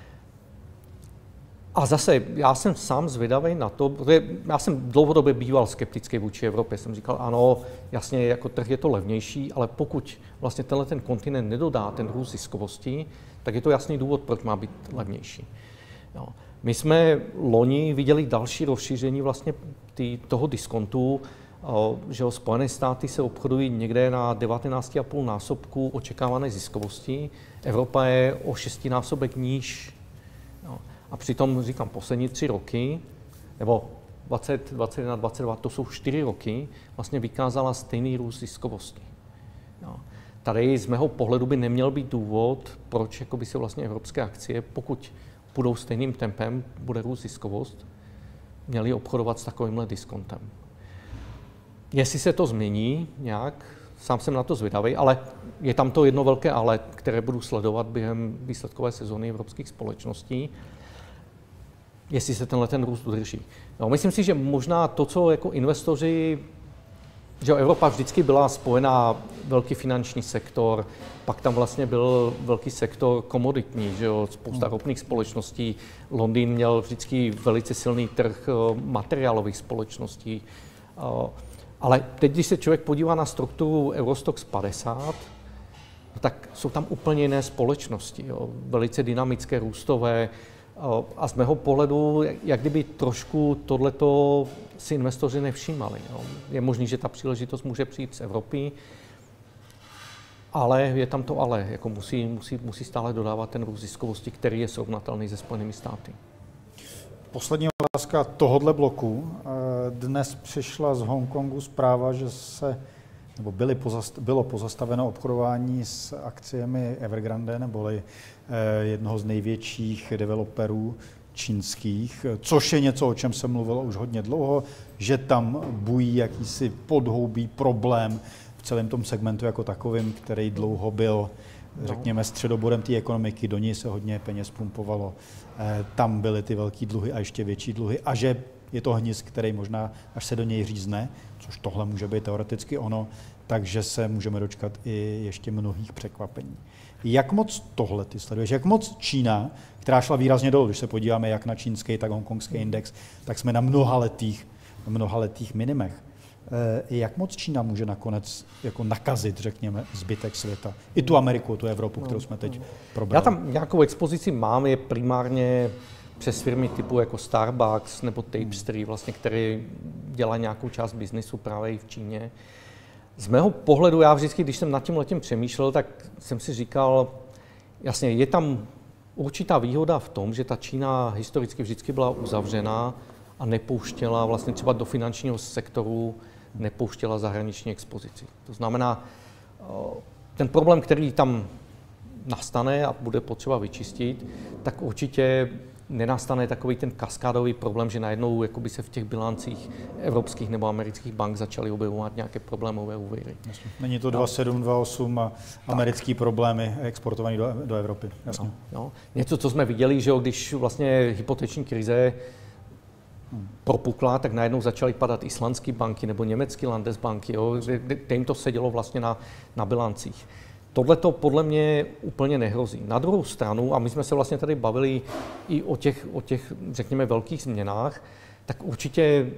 B: A zase, já jsem sám zvědavý na to, protože já jsem dlouhodobě býval skeptický vůči Evropě. Jsem říkal, ano, jasně, jako trh je to levnější, ale pokud vlastně tenhle ten kontinent nedodá ten růst ziskovosti, tak je to jasný důvod, proč má být levnější. Jo. My jsme loni viděli další rozšíření vlastně tý, toho diskontu, že Spojené státy se obchodují někde na devatenáct celá pět násobku očekávané ziskovosti. Evropa je o šestinásobek níž. Jo. A přitom, říkám, poslední tři roky, nebo dvacet, dvacet jedna, dvacet dva, to jsou čtyři roky, vlastně vykázala stejný růst ziskovosti. Jo. Tady z mého pohledu by neměl být důvod, proč by se vlastně evropské akcie, pokud půjdou stejným tempem, bude růst ziskovost, měli obchodovat s takovýmhle diskontem. Jestli se to změní nějak, sám jsem na to zvědavý, ale je tam to jedno velké ale, které budu sledovat během výsledkové sezóny evropských společností, jestli se tenhle ten růst udrží. No, myslím si, že možná to, co jako investoři, že Evropa vždycky byla spojená velký finanční sektor, pak tam vlastně byl velký sektor komoditní, že jo, spousta ropných společností. Londýn měl vždycky velice silný trh materiálových společností. Ale teď, když se člověk podívá na strukturu Eurostoxx padesát, tak jsou tam úplně jiné společnosti, jo, velice dynamické, růstové. A z mého pohledu, jak kdyby trošku tohleto si investoři nevšímali. Jo. Je možné, že ta příležitost může přijít z Evropy, ale je tam to ale, jako musí, musí, musí stále dodávat ten růst ziskovosti, který je srovnatelný se Spojenými státy.
A: Poslední otázka tohohle bloku. Dnes přišla z Hongkongu zpráva, že se, nebo byly pozast, bylo pozastaveno obchodování s akciemi Evergrande, neboli jednoho z největších developerů čínských, což je něco, o čem se mluvilo už hodně dlouho, že tam bují jakýsi podhoubí problém v celém tom segmentu jako takovým, který dlouho byl, řekněme, středobodem té ekonomiky, do něj se hodně peněz pumpovalo, tam byly ty velký dluhy a ještě větší dluhy a že je to hnízd, který možná až se do něj řízne, což tohle může být teoreticky ono, takže se můžeme dočkat i ještě mnohých překvapení. Jak moc tohle ty sleduješ? Jak moc Čína, která šla výrazně dolů, když se podíváme jak na čínský, tak hongkongský index, tak jsme na mnohaletých, mnohaletých minimech. Jak moc Čína může nakonec jako nakazit, řekněme, zbytek světa? I tu Ameriku, tu Evropu, kterou jsme teď probrali.
B: Já tam nějakou expozici mám, je primárně přes firmy typu jako Starbucks nebo Tapestry, vlastně, který dělá nějakou část biznisu právě i v Číně. Z mého pohledu, já vždycky, když jsem nad tím letím přemýšlel, tak jsem si říkal, jasně, je tam určitá výhoda v tom, že ta Čína historicky vždycky byla uzavřená a nepouštěla vlastně třeba do finančního sektoru, nepouštěla zahraniční expozici. To znamená, ten problém, který tam nastane a bude potřeba vyčistit, tak určitě nenastane takový ten kaskádový problém, že najednou jakoby se v těch bilancích evropských nebo amerických bank začaly objevovat nějaké problémové úvěry.
A: Není to dva sedm, dva osm a americké problémy exportované do, do Evropy. Jasně.
B: No, no. Něco, co jsme viděli, že když vlastně hypoteční krize propukla, tak najednou začaly padat islandské banky nebo německé Landesbanky, jo, kde jim to sedělo vlastně na, na bilancích. Tohle to podle mě úplně nehrozí. Na druhou stranu, a my jsme se vlastně tady bavili i o těch, o těch, řekněme, velkých změnách, tak určitě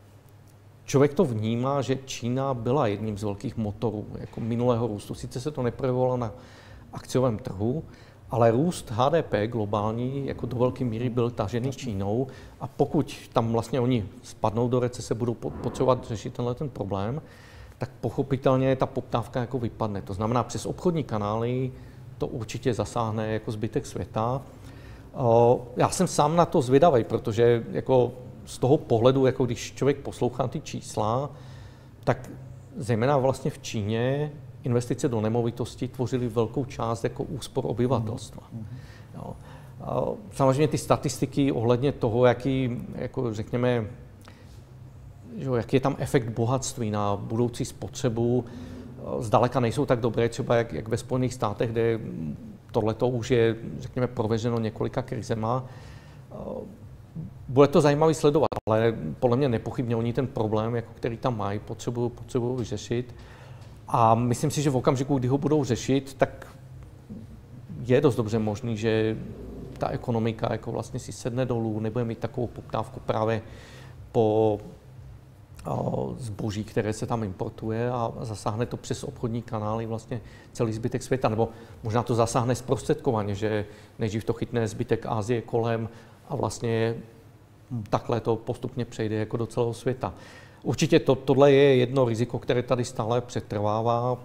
B: člověk to vnímá, že Čína byla jedním z velkých motorů jako minulého růstu. Sice se to neprojevovalo na akciovém trhu, ale růst H D P globální jako do velké míry byl tažený Čínou a pokud tam vlastně oni spadnou do recese, budou potřebovat řešit tenhle ten problém, tak pochopitelně ta poptávka jako vypadne. To znamená, přes obchodní kanály to určitě zasáhne jako zbytek světa. Já jsem sám na to zvědavý, protože jako z toho pohledu, jako když člověk poslouchá ty čísla, tak zejména vlastně v Číně investice do nemovitosti tvořily velkou část jako úspor obyvatelstva. Jo. Samozřejmě ty statistiky ohledně toho, jaký, jako řekněme, že jaký je tam efekt bohatství na budoucí spotřebu, zdaleka nejsou tak dobré, třeba jak, jak ve Spojených státech, kde tohleto už je, řekněme, prověřeno několika krizema. Bude to zajímavý sledovat, ale podle mě nepochybně oni ten problém, jako který tam mají, potřebují potřebují vyřešit. A myslím si, že v okamžiku, kdy ho budou řešit, tak je dost dobře možný, že ta ekonomika jako vlastně si sedne dolů, nebude mít takovou poptávku právě po zboží, které se tam importuje a zasáhne to přes obchodní kanály vlastně celý zbytek světa, nebo možná to zasáhne zprostředkovaně, že nejdřív to chytne zbytek Asie kolem a vlastně takhle to postupně přejde jako do celého světa. Určitě to, tohle je jedno riziko, které tady stále přetrvává.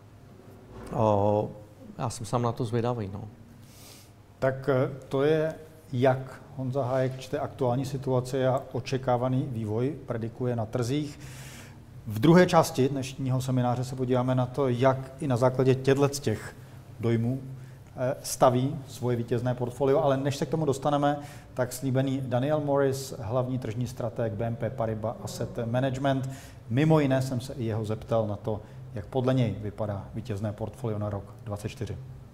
B: O, já jsem sám na to zvědavý. No.
A: Tak to je, jak Honza Hájek čte aktuální situaci a očekávaný vývoj, predikuje na trzích. V druhé části dnešního semináře se podíváme na to, jak i na základě těchto těch dojmů staví svoje vítězné portfolio, ale než se k tomu dostaneme, tak slíbený Daniel Morris, hlavní tržní stratég B N P Paribas Asset Management. Mimo jiné jsem se i jeho zeptal na to, jak podle něj vypadá vítězné portfolio na rok dvacet čtyři.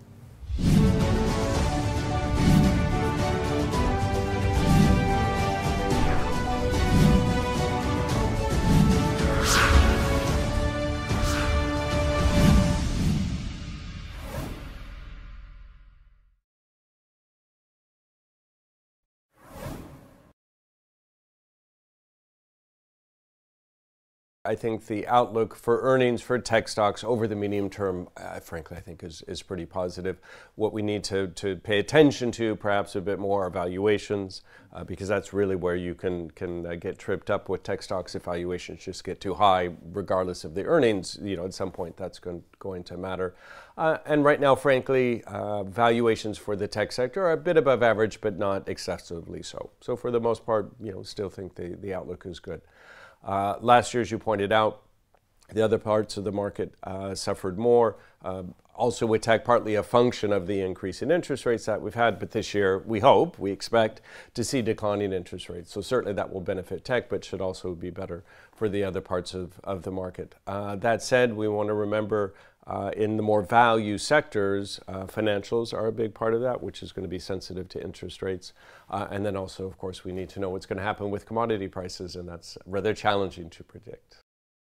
C: I think the outlook for earnings for tech stocks over the medium term, uh, frankly, I think is, is pretty positive. What we need to, to pay attention to perhaps a bit more are valuations, uh, because that's really where you can, can uh, get tripped up with tech stocks if valuations just get too high, regardless of the earnings. You know, at some point that's going, going to matter. Uh, and right now, frankly, uh, valuations for the tech sector are a bit above average, but not excessively so. So for the most part, you know, still think the, the outlook is good. Uh, last year, as you pointed out, the other parts of the market uh, suffered more. Uh, also with tech, partly a function of the increase in interest rates that we've had. But this year, we hope, we expect to see declining interest rates. So certainly that will benefit tech, but should also be better for the other parts of, of the market. Uh, that said, we want to remember uh, in the more value sectors, uh, financials are a big part of that, which is going to be sensitive to interest rates. Uh, and then also, of course, we need to know what's going to happen with commodity prices, and that's rather challenging to predict.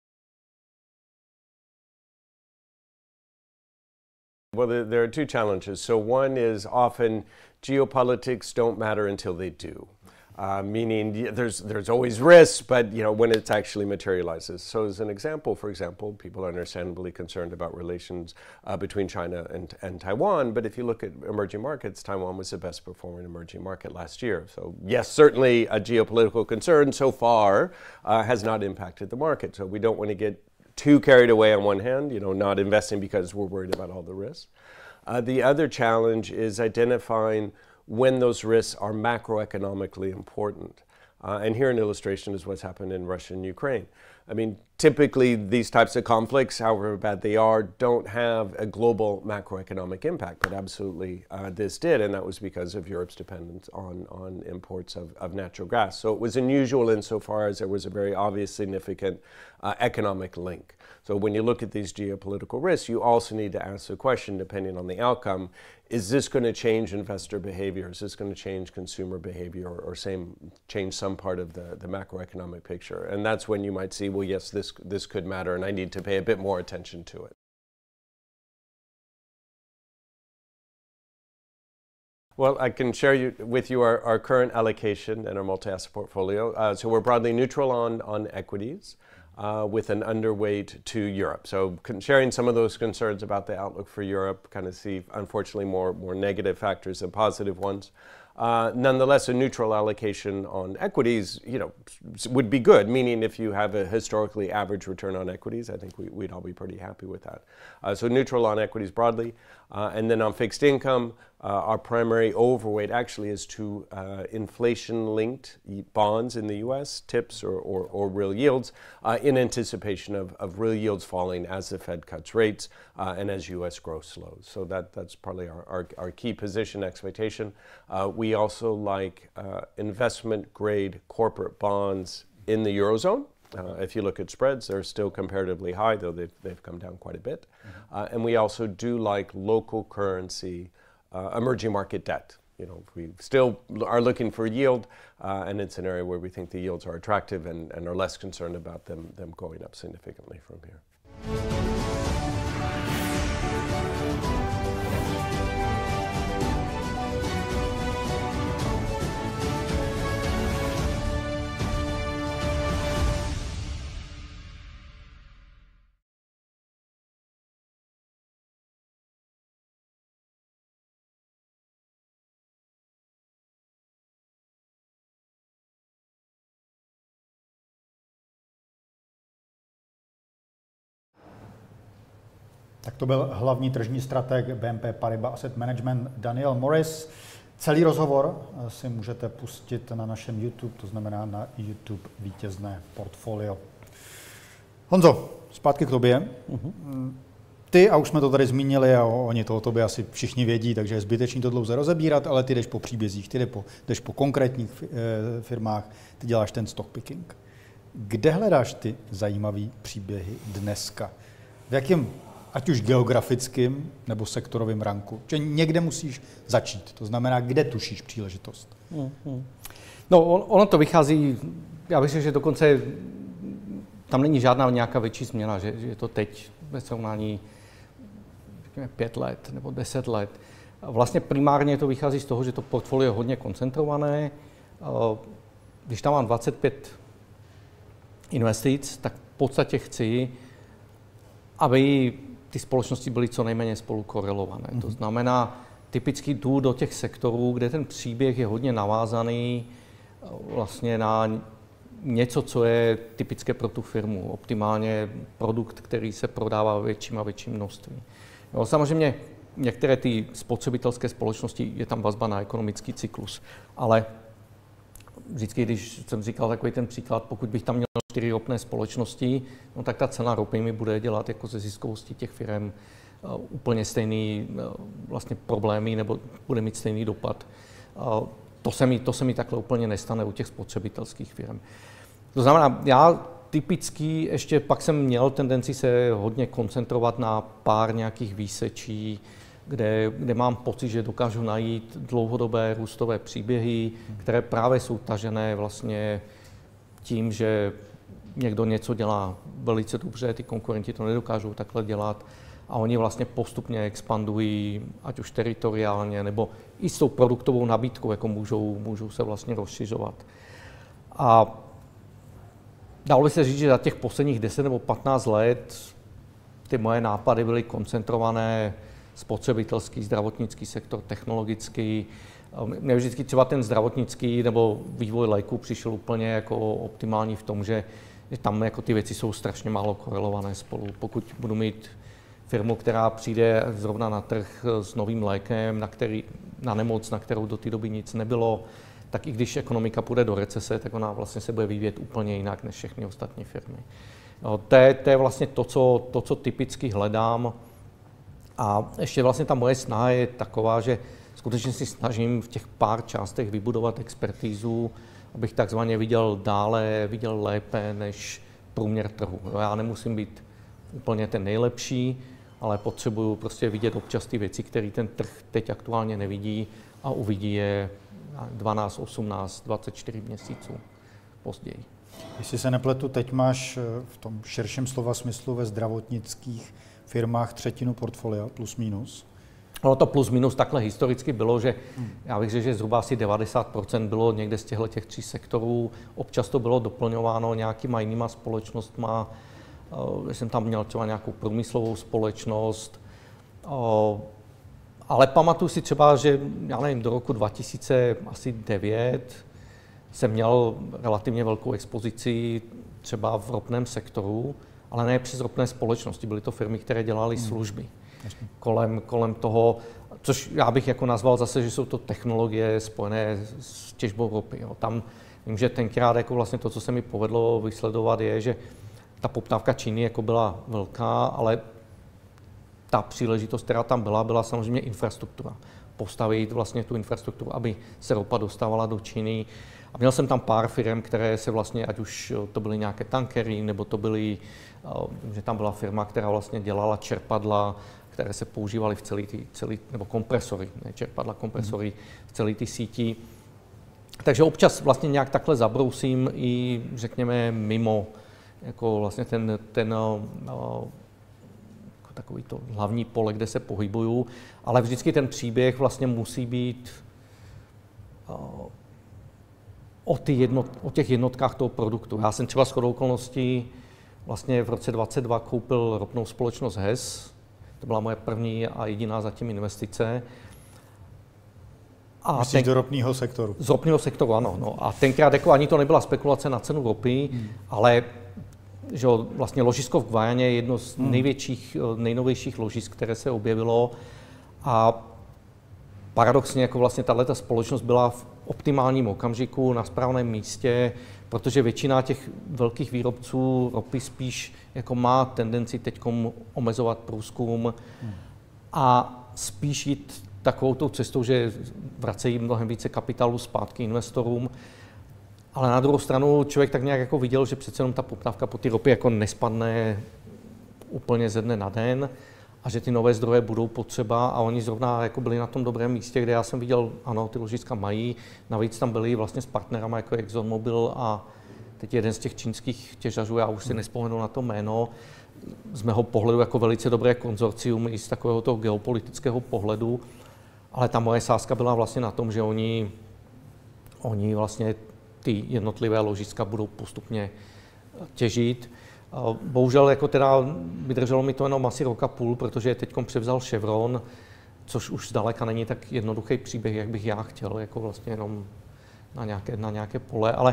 C: Well, there are two challenges. So one is often geopolitics don't matter until they do. Uh, meaning there's there's always risks, but you know when it actually materializes. So as an example, for example, people are understandably concerned about relations uh, between China and, and Taiwan. But if you look at emerging markets, Taiwan was the best performing emerging market last year. So yes, certainly a geopolitical concern so far uh, has not impacted the market. So we don't want to get too carried away on one hand, you know, not investing because we're worried about all the risks. Uh, the other challenge is identifying when those risks are macroeconomically important. Uh, and here an illustration is what's happened in Russia and Ukraine. I mean, typically these types of conflicts, however bad they are, don't have a global macroeconomic impact, but absolutely uh, this did, and that was because of Europe's dependence on, on imports of, of natural gas. So it was unusual insofar as there was a very obvious significant uh, economic link. So when you look at these geopolitical risks, you also need to ask the question, depending on the outcome, is this going to change investor behavior? Is this going to change consumer behavior or, or same, change some part of the, the macroeconomic picture? And that's when you might see, well, yes, this, this could matter, and I need to pay a bit more attention to it. Well, I can share you, with you our, our current allocation and our multi-asset portfolio. Uh, so we're broadly neutral on, on equities. uh, with an underweight to Europe. So sharing some of those concerns about the outlook for Europe, kind of see, unfortunately, more, more negative factors than positive ones. Uh, nonetheless, a neutral allocation on equities, you know, would be good, meaning if you have a historically average return on equities, I think we, we'd all be pretty happy with that. Uh, so neutral on equities broadly. Uh, and then on fixed income, uh, our primary overweight actually is to uh, inflation-linked bonds in the U S, TIPS or, or, or real yields, uh, in anticipation of, of real yields falling as the Fed cuts rates uh, and as U S growth slows. So that, that's probably our, our, our key position expectation. Uh, we also like uh, investment-grade corporate bonds in the Eurozone. Uh, if you look at spreads, they're still comparatively high, though they've, they've come down quite a bit. Mm-hmm. uh, and we also do like local currency, uh, emerging market debt. You know, we still are looking for yield, uh, and it's an area where we think the yields are attractive and, and are less concerned about them, them going up significantly from here.
A: Tak to byl hlavní tržní strateg B N P Paribas Asset Management Daniel Morris. Celý rozhovor si můžete pustit na našem YouTube, to znamená na YouTube Vítězné portfolio. Honzo, zpátky k tobě. Uh-huh. Ty, a už jsme to tady zmínili, a oni to o tobě asi všichni vědí, takže je zbytečný to dlouze rozebírat, ale ty jdeš po příbězích, ty jdeš po, jdeš po konkrétních firmách, ty děláš ten stock picking. Kde hledáš ty zajímavé příběhy dneska? V jakém, ať už geografickým nebo sektorovým ranku? Že někde musíš začít, to znamená, kde tušíš příležitost?
B: Mm-hmm. No, on, ono to vychází, já bych řekl, že dokonce tam není žádná nějaká větší změna, že, že je to teď ve srovnání řekněme, pět let nebo deset let. Vlastně primárně to vychází z toho, že to portfolio je hodně koncentrované. Když tam mám dvacet pět investic, tak v podstatě chci, aby ty společnosti byly co nejméně spolu korelované. Mm-hmm. To znamená, typicky jdu do těch sektorů, kde ten příběh je hodně navázaný vlastně na něco, co je typické pro tu firmu. Optimálně produkt, který se prodává ve větším a větším množství. Jo, samozřejmě některé ty spotřebitelské společnosti, je tam vazba na ekonomický cyklus, ale vždycky, když jsem říkal takový ten příklad, pokud bych tam měl čtyři ropné společnosti, no tak ta cena ropy mi bude dělat jako ze ziskovosti těch firm uh, úplně stejný uh, vlastně problémy nebo bude mít stejný dopad. Uh, to, se mi, to se mi takhle úplně nestane u těch spotřebitelských firm. To znamená, já typicky ještě pak jsem měl tendenci se hodně koncentrovat na pár nějakých výsečí, Kde, kde mám pocit, že dokážu najít dlouhodobé růstové příběhy, které právě jsou tažené vlastně tím, že někdo něco dělá velice dobře, ty konkurenti to nedokážou takhle dělat a oni vlastně postupně expandují, ať už teritoriálně, nebo i s tou produktovou nabídkou, jako můžou, můžou se vlastně rozšiřovat. A dalo by se říct, že za těch posledních deset nebo patnáct let ty moje nápady byly koncentrované spotřebitelský, zdravotnický sektor, technologický. Mě vždycky třeba ten zdravotnický nebo vývoj léků přišel úplně jako optimální v tom, že tam jako ty věci jsou strašně málo korelované spolu. Pokud budu mít firmu, která přijde zrovna na trh s novým lékem, na, který, na nemoc, na kterou do té doby nic nebylo, tak i když ekonomika půjde do recese, tak ona vlastně se bude vyvíjet úplně jinak než všechny ostatní firmy. No, to, je, to je vlastně to co, to, co typicky hledám. A ještě vlastně ta moje snaha je taková, že skutečně si snažím v těch pár částech vybudovat expertízu, abych takzvaně viděl dále, viděl lépe než průměr trhu. Já nemusím být úplně ten nejlepší, ale potřebuju prostě vidět občas ty věci, které ten trh teď aktuálně nevidí a uvidí je dvanáct, osmnáct, dvacet čtyři měsíců později.
A: Jestli se nepletu, teď máš v tom širším slova smyslu ve zdravotnických firmách třetinu portfolia plus minus.
B: Ono to plus minus takhle historicky bylo, že já bych řekl, že zhruba asi devadesát procent bylo někde z těchto těch tří sektorů. Občas to bylo doplňováno nějakýma jinýma společnostma. Já jsem tam měl třeba nějakou průmyslovou společnost. Ale pamatuju si třeba, že já nevím, do roku dva tisíce devět jsem měl relativně velkou expozici třeba v ropném sektoru, ale ne přes ropné společnosti. Byly to firmy, které dělaly služby. Hmm. Kolem, kolem toho, což já bych jako nazval zase, že jsou to technologie spojené s těžbou ropy. Jo. Tam vím, že tenkrát jako vlastně to, co se mi povedlo vysledovat, je, že ta poptávka Číny jako byla velká, ale ta příležitost, která tam byla, byla samozřejmě infrastruktura. Postavit vlastně tu infrastrukturu, aby se ropa dostávala do Číny. A měl jsem tam pár firm, které se vlastně, ať už to byly nějaké tankery, nebo to byly, že tam byla firma, která vlastně dělala čerpadla, které se používaly v celý ty, celý, nebo kompresory, ne čerpadla, kompresory v celé ty síti. Takže občas vlastně nějak takhle zabrousím i, řekněme, mimo, jako vlastně ten, ten no, takový to hlavní pole, kde se pohybuju, ale vždycky ten příběh vlastně musí být o, ty jednot, o těch jednotkách toho produktu. Já jsem třeba shodou okolností vlastně v roce dvacet dva koupil ropnou společnost Hess. To byla moje první a jediná zatím investice.
A: A Myslíš ten, do ropného sektoru?
B: Z ropného sektoru, ano. No. A tenkrát jako ani to nebyla spekulace na cenu ropy, hmm. ale že vlastně ložisko v Guyaně je jedno z hmm. největších, nejnovějších ložisk, které se objevilo. A paradoxně jako vlastně tato společnost byla v optimálním okamžiku na správném místě, protože většina těch velkých výrobců ropy spíš jako má tendenci teďkom omezovat průzkum hmm. a spíš jít takovou tou cestou, že vracejí mnohem více kapitálu zpátky investorům. Ale na druhou stranu člověk tak nějak jako viděl, že přece jenom ta poptávka po ty ropy jako nespadne úplně ze dne na den a že ty nové zdroje budou potřeba a oni zrovna jako byli na tom dobrém místě, kde já jsem viděl, ano, ty ložiska mají, navíc tam byli vlastně s partnerama jako ExxonMobil a teď jeden z těch čínských těžařů, já už si nespomenu na to jméno, z mého pohledu jako velice dobré konzorcium i z takového toho geopolitického pohledu, ale ta moje sázka byla vlastně na tom, že oni, oni vlastně ty jednotlivé ložiska budou postupně těžit. Bohužel jako teda vydrželo mi to jenom asi rok a půl, protože teďkom převzal Chevron, což už zdaleka není tak jednoduchý příběh, jak bych já chtěl, jako vlastně jenom na nějaké, na nějaké pole, ale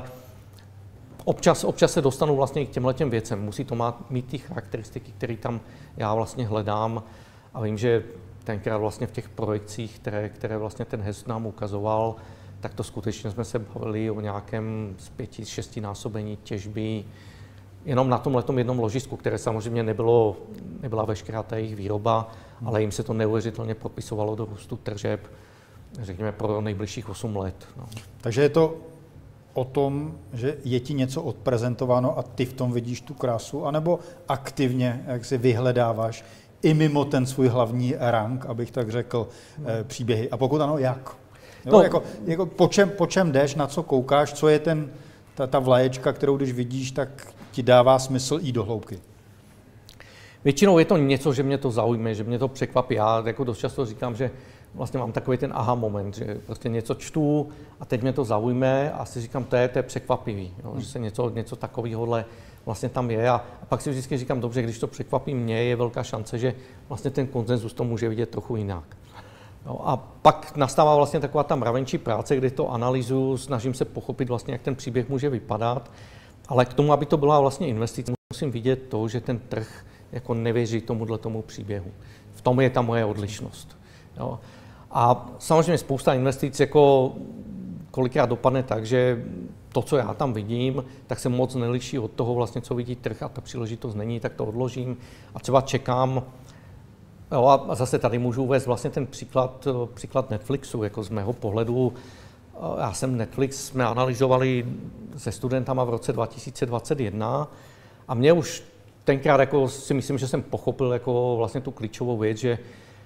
B: občas, občas se dostanu vlastně k těmhletěm věcem. Musí to mít, mít ty charakteristiky, které tam já vlastně hledám a vím, že tenkrát vlastně v těch projekcích, které, které vlastně ten Hess nám ukazoval, tak to skutečně jsme se bavili o nějakém z pěti, šesti násobení těžby jenom na tomhletom jednom ložisku, které samozřejmě nebylo, nebyla veškerá ta jejich výroba, hmm. ale jim se to neuvěřitelně propisovalo do růstu tržeb, řekněme, pro nejbližších osm let. No.
A: Takže je to o tom, že je ti něco odprezentováno a ty v tom vidíš tu krásu, anebo aktivně, jak si vyhledáváš i mimo ten svůj hlavní rank, abych tak řekl, hmm. eh, příběhy. A pokud ano, jak? No, jako, jako po, čem, po čem jdeš, na co koukáš, co je ten, ta, ta vlaječka, kterou když vidíš, tak ti dává smysl jít do hloubky?
B: Většinou je to něco, že mě to zaujme, že mě to překvapí. Já jako dost často říkám, že vlastně mám takový ten aha moment, že prostě něco čtu a teď mě to zaujme a si říkám, to je, to je překvapivý, jo, hmm. že se něco, něco takového vlastně tam je. A, a pak si vždycky říkám, dobře, když to překvapí mě, je velká šance, že vlastně ten konsenzus to může vidět trochu jinak. No a pak nastává vlastně taková ta mravenčí práce, kdy to analyzuju, snažím se pochopit vlastně, jak ten příběh může vypadat, ale k tomu, aby to byla vlastně investice, musím vidět to, že ten trh jako nevěří tomuhle tomu příběhu. V tom je ta moje odlišnost. Jo. A samozřejmě spousta investic jako kolikrát dopadne tak, že to, co já tam vidím, tak se moc neliší od toho vlastně, co vidí trh a ta příležitost není, tak to odložím a třeba čekám. Jo, a zase tady můžu uvést vlastně ten příklad, příklad Netflixu, jako z mého pohledu. Já jsem Netflix, jsme analyzovali se studentama v roce dva tisíce dvacet jedna a mě už tenkrát jako si myslím, že jsem pochopil jako vlastně tu klíčovou věc, že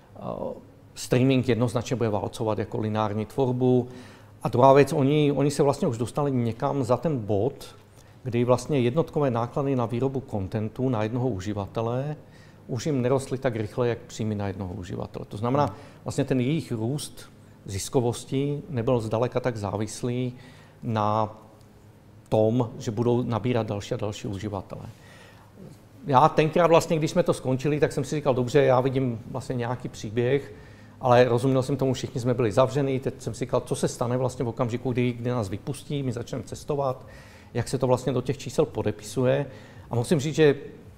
B: streaming jednoznačně bude válcovat jako lineární tvorbu. A druhá věc, oni, oni se vlastně už dostali někam za ten bod, kdy vlastně jednotkové náklady na výrobu kontentu na jednoho uživatele už jim nerostly tak rychle, jak příjmy na jednoho uživatele. To znamená, vlastně ten jejich růst ziskovosti nebyl zdaleka tak závislý na tom, že budou nabírat další a další uživatele. Já tenkrát vlastně, když jsme to skončili, tak jsem si říkal, dobře, já vidím vlastně nějaký příběh, ale rozuměl jsem tomu, všichni jsme byli zavřený, teď jsem si říkal, co se stane vlastně v okamžiku, kdy, kdy nás vypustí, my začneme cestovat, jak se to vlastně do těch čísel podepisuje. A musím říct, že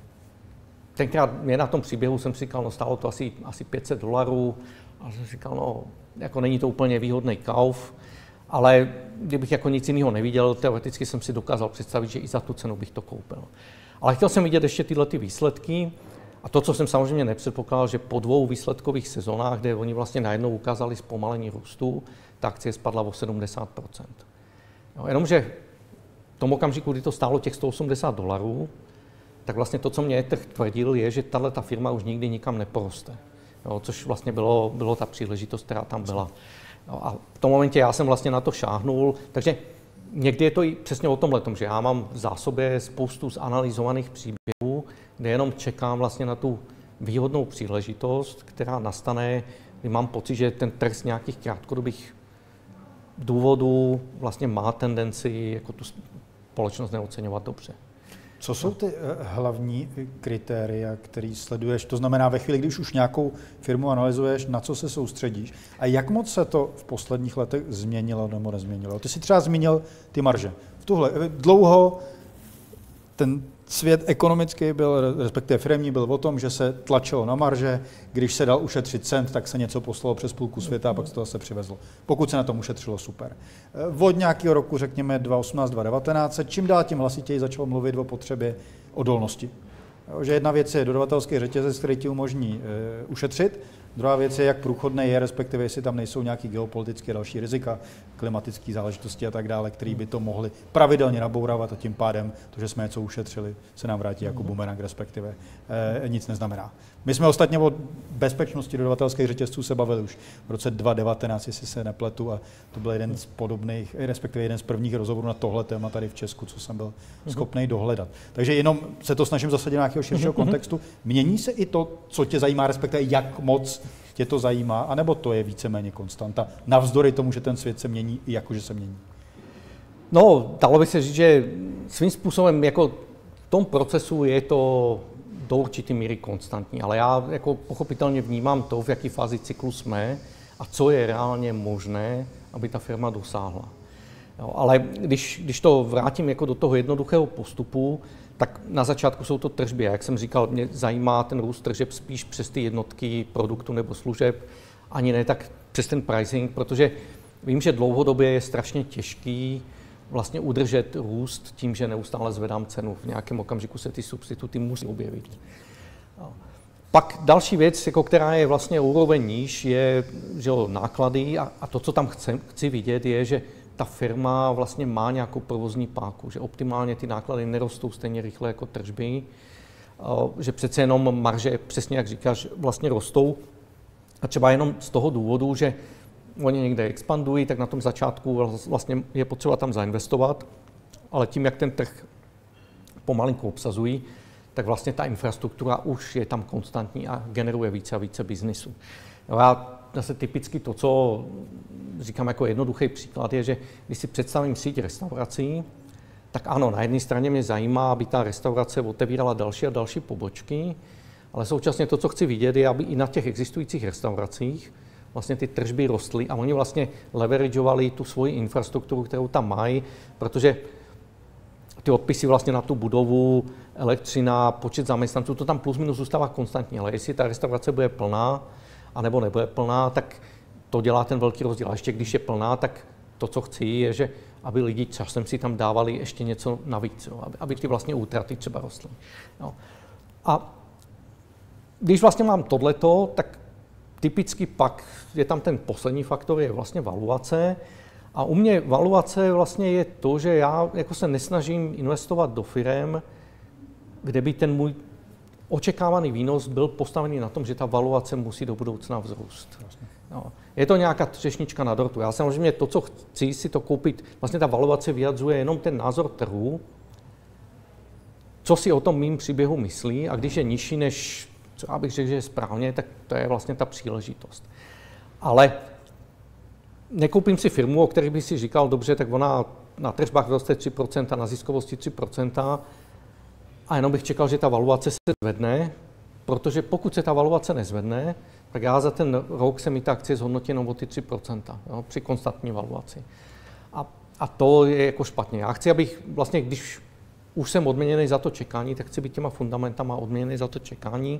B: tenkrát mě na tom příběhu jsem si říkal, no stálo to asi, asi pět set dolarů, a jsem si říkal, no jako není to úplně výhodný kauf, ale kdybych jako nic jiného neviděl, teoreticky jsem si dokázal představit, že i za tu cenu bych to koupil. Ale chtěl jsem vidět ještě tyhle ty výsledky a to, co jsem samozřejmě nepředpokládal, že po dvou výsledkových sezónách, kde oni vlastně najednou ukázali zpomalení růstu, ta akcie spadla o sedmdesát procent. No, jenomže v tom okamžiku, kdy to stálo těch sto osmdesát dolarů, tak vlastně to, co mě trh tvrdil, je, že tahle ta firma už nikdy nikam neporoste. Jo, což vlastně bylo, bylo ta příležitost, která tam byla. Jo, a v tom momentě já jsem vlastně na to šáhnul, takže někdy je to i přesně o tomhletom, že já mám v zásobě spoustu zanalizovaných příběhů, kde jenom čekám vlastně na tu výhodnou příležitost, která nastane, kdy mám pocit, že ten trh z nějakých krátkodobých důvodů vlastně má tendenci jako tu společnost neoceňovat dobře.
A: Co jsou ty hlavní kritéria, které sleduješ? To znamená, ve chvíli, když už nějakou firmu analyzuješ, na co se soustředíš? A jak moc se to v posledních letech změnilo nebo nezměnilo? Ty jsi třeba zmínil ty marže. V tuhle dlouho ten svět ekonomický byl, respektive firemní, byl o tom, že se tlačilo na marže, když se dal ušetřit cent, tak se něco poslalo přes půlku světa a pak se to zase přivezlo. Pokud se na tom ušetřilo, super. Od nějakého roku, řekněme dva tisíce osmnáct dva tisíce devatenáct, čím dál tím hlasitěji začal mluvit o potřebě odolnosti. Že jedna věc je dodavatelský řetězec, který ti umožní e, ušetřit, druhá věc je, jak průchodné je, respektive jestli tam nejsou nějaký geopolitické další rizika, klimatické záležitosti a tak dále, které by to mohly pravidelně nabourávat a tím pádem to, že jsme něco ušetřili, se nám vrátí jako bumerang, respektive e, nic neznamená. My jsme ostatně o bezpečnosti dodavatelských řetězců se bavili už v roce dva tisíce devatenáct, jestli se nepletu, a to byl jeden z podobných, respektive jeden z prvních rozhovorů na tohle téma tady v Česku, co jsem byl schopný dohledat. Takže jenom se to snažím zasadit do nějakého širšího kontextu. Mění se i to, co tě zajímá, respektive jak moc tě to zajímá, anebo to je víceméně konstanta, navzdory tomu, že ten svět se mění, i jakože se mění?
B: No, dalo by se říct, že svým způsobem jako v tom procesu je to do určité míry konstantní, ale já jako pochopitelně vnímám to, v jaké fázi cyklu jsme a co je reálně možné, aby ta firma dosáhla. Jo, ale když, když to vrátím jako do toho jednoduchého postupu, tak na začátku jsou to tržby. Jak jsem říkal, mě zajímá ten růst tržeb spíš přes ty jednotky produktu nebo služeb, ani ne tak přes ten pricing, protože vím, že dlouhodobě je strašně těžký vlastně udržet růst tím, že neustále zvedám cenu. V nějakém okamžiku se ty substituty musí objevit. Pak další věc, jako která je vlastně úroveň níž, je že jo, náklady a, a to, co tam chci, chci vidět, je, že ta firma vlastně má nějakou provozní páku, že optimálně ty náklady nerostou stejně rychle jako tržby, že přece jenom marže, přesně jak říkáš, vlastně rostou. A třeba jenom z toho důvodu, že oni někde expandují, tak na tom začátku vlastně je potřeba tam zainvestovat, ale tím, jak ten trh pomalinku obsazují, tak vlastně ta infrastruktura už je tam konstantní a generuje více a více biznisu. Já zase typicky to, co říkám jako jednoduchý příklad, je, že když si představím síť restaurací, tak ano, na jedné straně mě zajímá, aby ta restaurace otevírala další a další pobočky, ale současně to, co chci vidět, je, aby i na těch existujících restauracích vlastně ty tržby rostly a oni vlastně leverageovali tu svoji infrastrukturu, kterou tam mají, protože ty odpisy vlastně na tu budovu, elektřina, počet zaměstnanců, to tam plus minus zůstává konstantní, ale jestli ta restaurace bude plná, anebo nebude plná, tak to dělá ten velký rozdíl. A ještě když je plná, tak to, co chci, je, že aby lidi časem si tam dávali ještě něco navíc, jo, aby, aby ty vlastně útraty třeba rostly. Jo. A když vlastně mám tohleto, tak typicky pak je tam ten poslední faktor, je vlastně valuace. A u mě valuace vlastně je to, že já jako se nesnažím investovat do firem, kde by ten můj očekávaný výnos byl postavený na tom, že ta valuace musí do budoucna vzrůst. No. Je to nějaká třešnička na dortu. Já samozřejmě to, co chci si to koupit, vlastně ta valuace vyjadřuje jenom ten názor trhu, co si o tom mým příběhu myslí, a když je nižší než co já bych řekl, že je správně, tak to je vlastně ta příležitost. Ale nekoupím si firmu, o které bych si říkal, dobře, tak ona na tržbách roste tři procenta, na ziskovosti tři procenta a jenom bych čekal, že ta valuace se zvedne, protože pokud se ta valuace nezvedne, tak já za ten rok se mi ta akcie zhodnotí jenom o ty tři procenta, jo, při konstantní valuaci. A, a to je jako špatně. Já chci, abych vlastně, když už jsem odměněný za to čekání, tak chci být těma fundamentama odměněný za to čekání.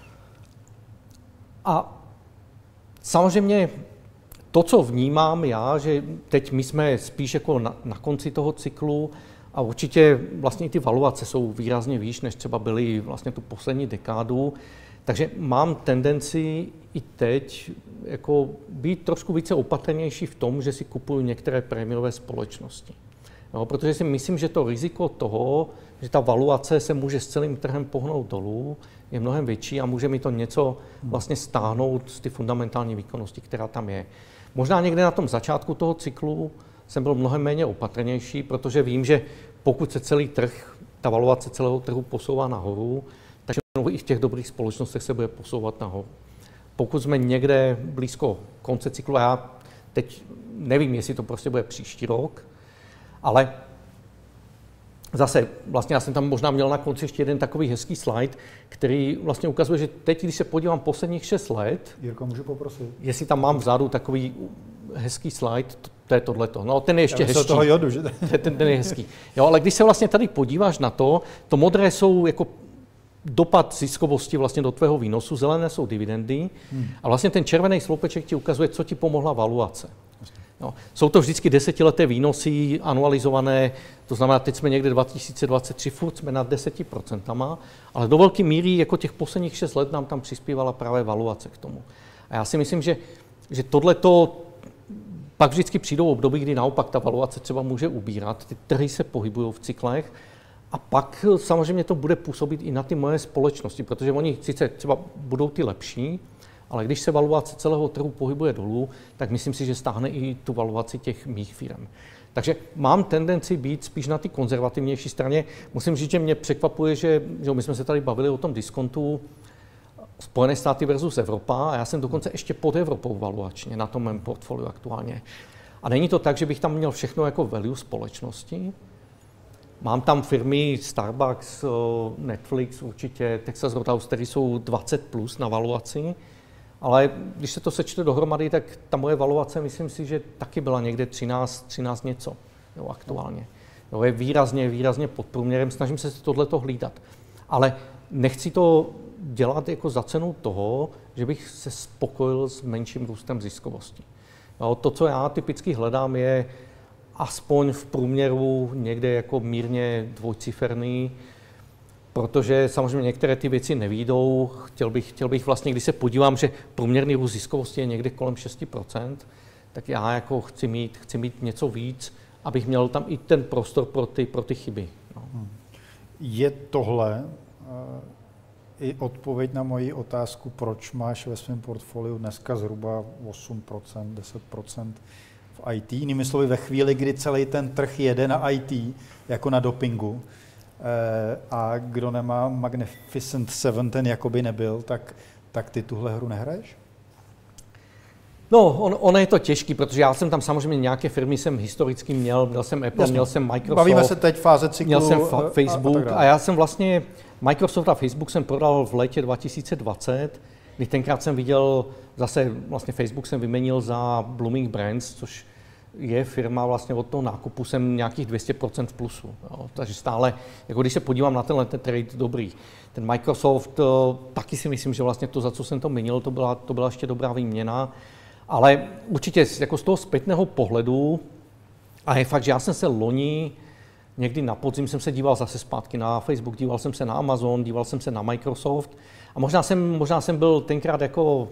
B: A samozřejmě to, co vnímám já, že teď my jsme spíš jako na, na konci toho cyklu a určitě vlastně ty valuace jsou výrazně výš, než třeba byly vlastně tu poslední dekádu, takže mám tendenci i teď jako být trošku více opatrnější v tom, že si kupuju některé prémiové společnosti. No, protože si myslím, že to riziko toho, že ta valuace se může s celým trhem pohnout dolů, je mnohem větší a může mi to něco vlastně stáhnout z ty fundamentální výkonnosti, která tam je. Možná někde na tom začátku toho cyklu jsem byl mnohem méně opatrnější, protože vím, že pokud se celý trh, ta valuace celého trhu posouvá nahoru, takže i v těch dobrých společnostech se bude posouvat nahoru. Pokud jsme někde blízko konce cyklu, já teď nevím, jestli to prostě bude příští rok, ale zase, vlastně já jsem tam možná měl na konci ještě jeden takový hezký slide, který vlastně ukazuje, že teď, když se podívám posledních šest let,
A: Jirko, můžu poprosit?
B: Jestli tam mám vzadu takový hezký slide, to, to je tohleto. No, ten je ještě
A: já
B: hezký.
A: toho jodu, že?
B: ten, ten je hezký. Jo, ale když se vlastně tady podíváš na to, to modré jsou jako dopad ziskovosti vlastně do tvého výnosu, zelené jsou dividendy hmm. a vlastně ten červený sloupeček ti ukazuje, co ti pomohla valuace. No, jsou to vždycky desetileté výnosy anualizované, to znamená, teď jsme někde dva tisíce dvacet tři, furt jsme na deset procent, ale do velké míry jako těch posledních šest let nám tam přispívala právě valuace k tomu. A já si myslím, že, že tohleto pak vždycky přijdou období, kdy naopak ta valuace třeba může ubírat, ty trhy se pohybují v cyklech a pak samozřejmě to bude působit i na ty moje společnosti, protože oni sice třeba budou ty lepší, ale když se valuace celého trhu pohybuje dolů, tak myslím si, že stáhne i tu valuaci těch mých firm. Takže mám tendenci být spíš na ty konzervativnější straně. Musím říct, že mě překvapuje, že, že my jsme se tady bavili o tom diskontu Spojené státy versus Evropa a já jsem dokonce ještě pod Evropou valuačně na tom mém portfoliu aktuálně. A není to tak, že bych tam měl všechno jako value společnosti. Mám tam firmy Starbucks, Netflix určitě, Texas Roadhouse, které jsou dvacet plus na valuaci. Ale když se to sečte dohromady, tak ta moje valuace, myslím si, že taky byla někde třináct, třináct něco jo, aktuálně. Jo, je výrazně, výrazně pod průměrem, snažím se tohleto hlídat. Ale nechci to dělat jako za cenu toho, že bych se spokojil s menším růstem ziskovosti. Jo, to, co já typicky hledám, je aspoň v průměru někde jako mírně dvojciferný, protože samozřejmě některé ty věci nevyjdou. Chtěl bych, chtěl bych vlastně, když se podívám, že průměrný růst ziskovosti je někde kolem šest procent, tak já jako chci mít, chci mít něco víc, abych měl tam i ten prostor pro ty, pro ty chyby. No.
A: Je tohle uh, i odpověď na moji otázku, proč máš ve svém portfoliu dneska zhruba osm procent, deset procent v í té? Jinými slovy, ve chvíli, kdy celý ten trh jede na í té, jako na dopingu, a kdo nemá Magnificent Seven, ten jakoby nebyl, tak, tak ty tuhle hru nehraješ?
B: No, on, ono je to těžký, protože já jsem tam samozřejmě nějaké firmy jsem historicky měl, měl jsem Apple,
A: Jasně.
B: měl jsem Microsoft.
A: Bavíme se teď fáze cyklu.
B: Měl jsem fa- Facebook a,
A: a,
B: a já jsem vlastně, Microsoft a Facebook jsem prodal v létě dva tisíce dvacet, kdy tenkrát jsem viděl, zase vlastně Facebook jsem vyměnil za Blooming Brands, což je firma vlastně od toho nákupu jsem nějakých dvě stě procent v plusu. Jo. Takže stále, jako když se podívám na tenhle ten trade, dobrý. Ten Microsoft, taky si myslím, že vlastně to, za co jsem to měnil, to byla, to byla ještě dobrá výměna. Ale určitě jako z toho zpětného pohledu, a je fakt, že já jsem se loni, někdy na podzim jsem se díval zase zpátky na Facebook, díval jsem se na Amazon, díval jsem se na Microsoft a možná jsem, možná jsem byl tenkrát jako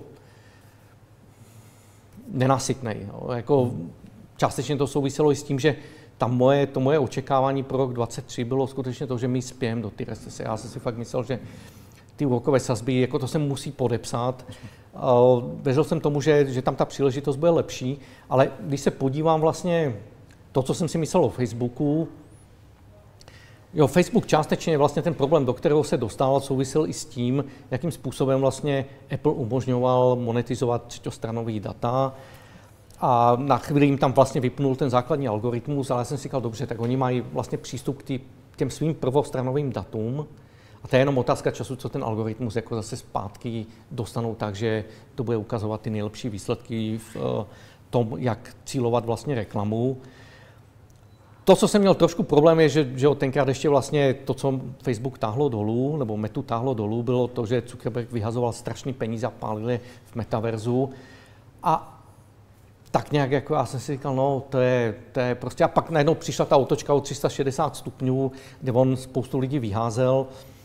B: nenasytnej. Jo. Jako, částečně to souviselo i s tím, že ta moje, to moje očekávání pro rok dvacet tři bylo skutečně to, že my spějeme do ty recese. Já jsem si fakt myslel, že ty úrokové sazby, jako to se musí podepsat. Věřil jsem tomu, že, že tam ta příležitost bude lepší, ale když se podívám vlastně to, co jsem si myslel o Facebooku, Jo, Facebook částečně vlastně ten problém, do kterého se dostal, souvisel i s tím, jakým způsobem vlastně Apple umožňoval monetizovat třetostranové data. A na chvíli jim tam vlastně vypnul ten základní algoritmus, ale já jsem si říkal, dobře, tak oni mají vlastně přístup k, tý, k těm svým prvostranovým datům. A to je jenom otázka času, co ten algoritmus jako zase zpátky dostanou tak, že to bude ukazovat ty nejlepší výsledky v tom, jak cílovat vlastně reklamu. To, co jsem měl trošku problém, je, že, že tenkrát ještě vlastně to, co Facebook táhlo dolů, nebo Metu táhlo dolů, bylo to, že Zuckerberg vyhazoval strašný peníze a pálil je v metaverzu. A tak nějak jako já jsem si říkal, no to je, to je prostě... A pak najednou přišla ta otočka o tři sta šedesát stupňů, kde on spoustu lidí vyházel.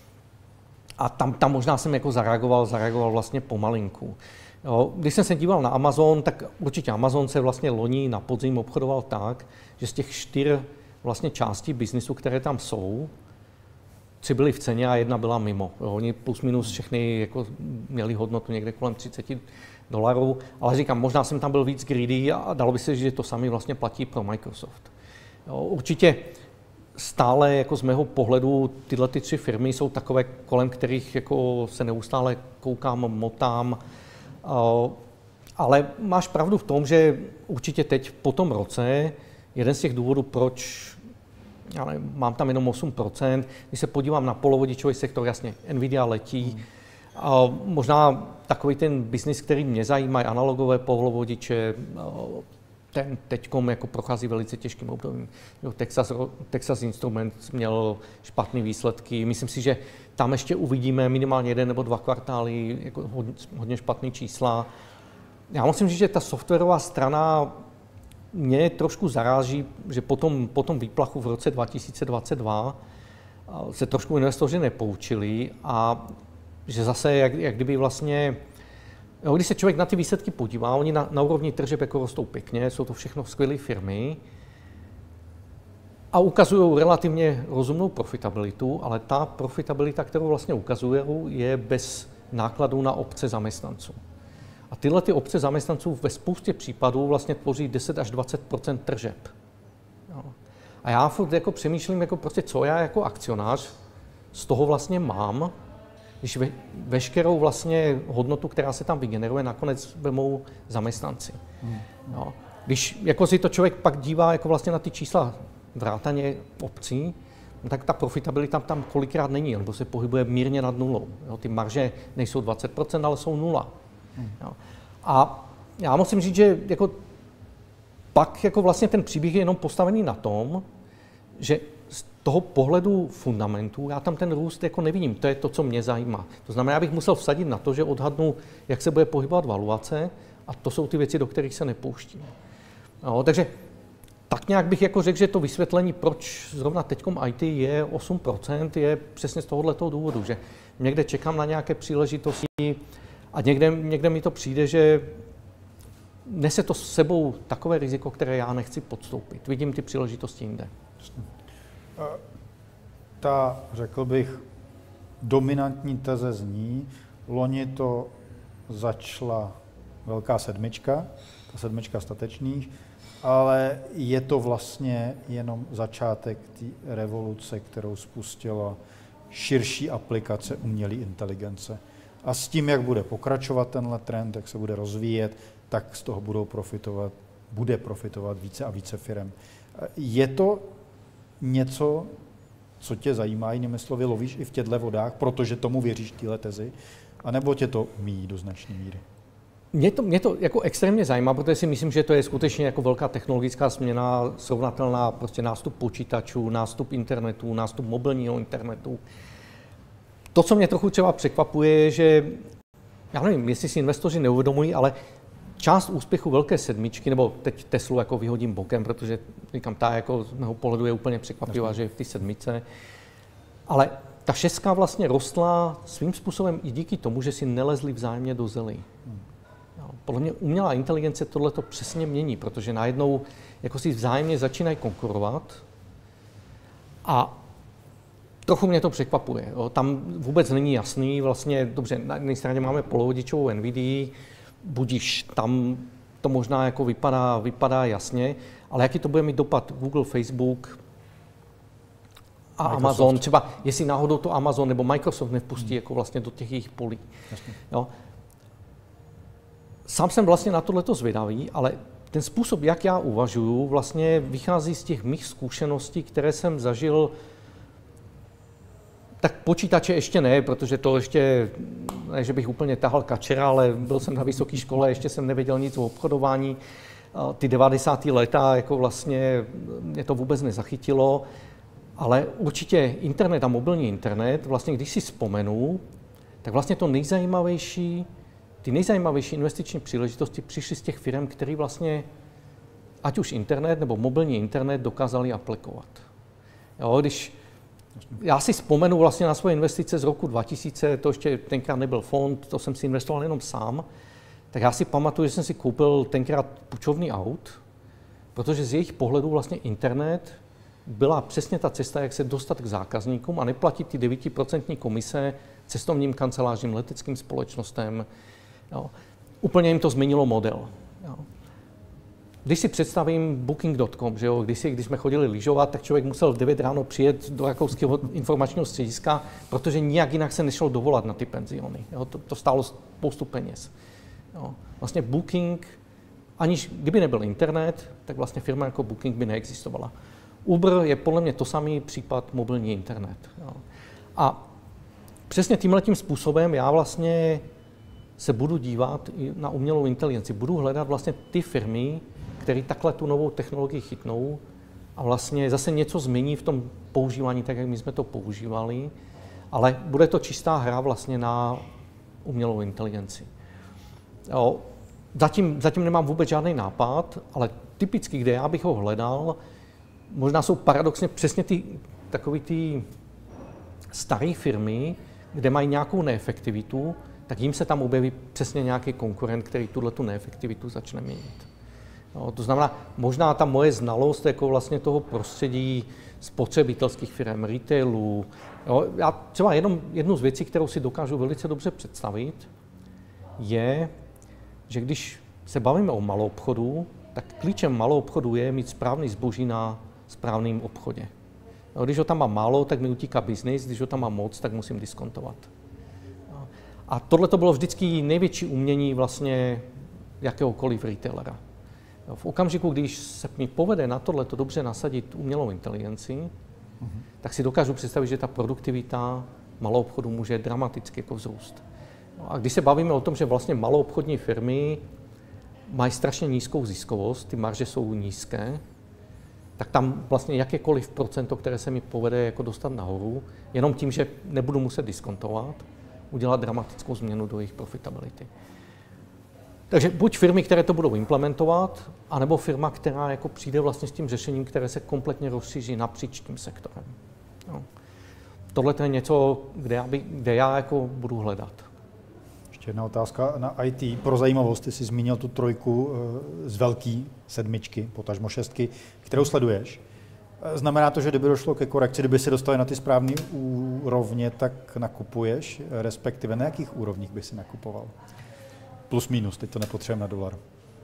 B: A tam, tam možná jsem jako zareagoval, zareagoval vlastně pomalinku. Jo, když jsem se díval na Amazon, tak určitě Amazon se vlastně loni na podzim obchodoval tak, že z těch čtyř vlastně částí biznisu, které tam jsou, tři byly v ceně a jedna byla mimo. Jo, oni plus minus všechny jako měli hodnotu někde kolem třicet dolarů, ale říkám, možná jsem tam byl víc greedy a dalo by se, že to sami vlastně platí pro Microsoft. Jo, určitě stále jako z mého pohledu tyhle ty tři firmy jsou takové, kolem kterých jako se neustále koukám, motám. Uh, ale máš pravdu v tom, že určitě teď po tom roce jeden z těch důvodů, proč já nevím, mám tam jenom osm procent, když se podívám na polovodičový sektor, jasně, Nvidia letí, uh, možná takový ten biznis, který mě zajímá, analogové polovodiče, uh, ten teďkom jako prochází velice těžkým obdobím. Jo, Texas, Texas Instruments měl špatné výsledky. Myslím si, že tam ještě uvidíme minimálně jeden nebo dva kvartály jako hodně, hodně špatné čísla. Já musím říct, že ta softwarová strana mě trošku zaráží, že po tom, po tom výplachu v roce dva tisíce dvacet dva se trošku investoři nepoučili a že zase jak, jak kdyby vlastně Jo, když se člověk na ty výsledky podívá, oni na, na úrovni tržeb jako rostou pěkně, jsou to všechno skvělé firmy a ukazují relativně rozumnou profitabilitu, ale ta profitabilita, kterou vlastně ukazují, je bez nákladů na obce zaměstnanců. A tyhle ty obce zaměstnanců ve spoustě případů vlastně tvoří deset až dvacet procent tržeb. Jo. A já furt jako přemýšlím, jako prostě, co já jako akcionář z toho vlastně mám, když ve, veškerou vlastně hodnotu, která se tam vygeneruje, nakonec vemou zaměstnanci. Hmm. Jo. Když jako si to člověk pak dívá jako vlastně na ty čísla vrátaně obcí, no tak ta profitabilita tam kolikrát není, nebo se pohybuje mírně nad nulou. Jo. Ty marže nejsou dvacet procent, ale jsou nula. Hmm. Jo. A já musím říct, že jako pak jako vlastně ten příběh je jenom postavený na tom, že z toho pohledu fundamentů já tam ten růst jako nevidím. To je to, co mě zajímá. To znamená, já bych musel vsadit na to, že odhadnu, jak se bude pohybovat valuace, a to jsou ty věci, do kterých se nepouštím. No, takže tak nějak bych jako řekl, že to vysvětlení, proč zrovna teďkom í té je osm procent, je přesně z tohoto důvodu, že někde čekám na nějaké příležitosti a někde, někde mi to přijde, že nese to s sebou takové riziko, které já nechci podstoupit. Vidím ty příležitosti jinde.
A: Ta, řekl bych, dominantní teze zní, loni to začala velká sedmička, ta sedmička statečných, ale je to vlastně jenom začátek té revoluce, kterou spustila širší aplikace umělé inteligence. A s tím, jak bude pokračovat tenhle trend, jak se bude rozvíjet, tak z toho budou profitovat, bude profitovat více a více firem. Je to něco, co tě zajímá, jinými slovy, lovíš i v těchto vodách, protože tomu věříš téhle tezi, anebo tě to míjí do značné míry?
B: Mě to, mě to jako extrémně zajímá, protože si myslím, že to je skutečně jako velká technologická změna, srovnatelná prostě nástup počítačů, nástup internetu, nástup mobilního internetu. To, co mě trochu třeba překvapuje, je, že já nevím, jestli si investoři neuvědomují, ale část úspěchu velké sedmičky, nebo teď Teslu jako vyhodím bokem, protože říkám, ta jako z mého pohledu je úplně překvapivá, že je v té sedmice, ale ta šestka vlastně rostla svým způsobem i díky tomu, že si nelezli vzájemně do zelí. Podle mě umělá inteligence tohleto přesně mění, protože najednou jako si vzájemně začínají konkurovat a trochu mě to překvapuje. Jo. Tam vůbec není jasný, vlastně dobře, na jedné straně máme polovodičovou Nvidia, budíš, tam to možná jako vypadá, vypadá jasně, ale jaký to bude mít dopad Google, Facebook, a Amazon, třeba jestli náhodou to Amazon nebo Microsoft nevpustí hmm. jako vlastně do těch jejich polí. Jo. Sám jsem vlastně na tohleto zvědavý, ale ten způsob, jak já uvažuju, vlastně vychází z těch mých zkušeností, které jsem zažil. Tak počítače ještě ne, protože to ještě, ne, že bych úplně tahal kačera, ale byl jsem na vysoké škole, ještě jsem nevěděl nic o obchodování. Ty devadesátá léta, jako vlastně mě to vůbec nezachytilo, ale určitě internet a mobilní internet, vlastně když si vzpomenu, tak vlastně to nejzajímavější, ty nejzajímavější investiční příležitosti přišly z těch firm, které vlastně, ať už internet nebo mobilní internet, dokázali aplikovat. Jo, když já si vzpomenu vlastně na svoje investice z roku dva tisíce, to ještě tenkrát nebyl fond, to jsem si investoval jenom sám, tak já si pamatuju, že jsem si koupil tenkrát půjčovný aut, protože z jejich pohledu vlastně internet byla přesně ta cesta, jak se dostat k zákazníkům a neplatit ty devět procent komise cestovním kancelářím, leteckým společnostem. Jo. Úplně jim to změnilo model. Jo. Když si představím booking tečka com, že jo, když, si, když jsme chodili lyžovat, tak člověk musel v devět ráno přijet do rakouského informačního střediska, protože nijak jinak se nešlo dovolat na ty penziony. Jo. To, to stálo spoustu peněz. Jo. Vlastně Booking, aniž kdyby nebyl internet, tak vlastně firma jako Booking by neexistovala. Uber je podle mě to samý případ mobilní internet. Jo. A přesně tímhletím způsobem já vlastně se budu dívat i na umělou inteligenci. Budu hledat vlastně ty firmy, které takhle tu novou technologii chytnou a vlastně zase něco změní v tom používání, tak jak my jsme to používali, ale bude to čistá hra vlastně na umělou inteligenci. Jo, zatím, zatím nemám vůbec žádný nápad, ale typicky, kde já bych ho hledal, možná jsou paradoxně přesně ty takové ty staré firmy, kde mají nějakou neefektivitu, tak jim se tam objeví přesně nějaký konkurent, který tuhletu neefektivitu začne měnit. No, to znamená, možná ta moje znalost jako vlastně toho prostředí spotřebitelských firm, retailu. Jo, já třeba jenom jednu z věcí, kterou si dokážu velice dobře představit, je, že když se bavíme o maloobchodu, tak klíčem maloobchodu je mít správný zboží na správném obchodě. Jo, když ho tam mám málo, tak mi utíká biznis, když ho tam mám moc, tak musím diskontovat. Jo. A tohle to bylo vždycky největší umění vlastně jakéhokoliv retailera. V okamžiku, když se mi povede na tohle to dobře nasadit umělou inteligenci, mm-hmm. tak si dokážu představit, že ta produktivita maloobchodu může dramaticky jako vzrůst. No a když se bavíme o tom, že vlastně maloobchodní firmy mají strašně nízkou ziskovost, ty marže jsou nízké, tak tam vlastně jakékoliv procento, které se mi povede jako dostat nahoru, jenom tím, že nebudu muset diskontovat, udělat dramatickou změnu do jejich profitability. Takže buď firmy, které to budou implementovat, anebo firma, která jako přijde vlastně s tím řešením, které se kompletně rozšíří napříč tím sektorem. No. Tohle je něco, kde já, by, kde já jako budu hledat.
A: Ještě jedna otázka na í té. Pro zajímavost, ty jsi zmínil tu trojku z velký sedmičky, potažmo šestky, kterou sleduješ. Znamená to, že kdyby došlo ke korekci, kdyby se dostali na ty správné úrovně, tak nakupuješ, respektive na jakých úrovních by si nakupoval? Plus minus, teď to nepotřebujeme na dolar.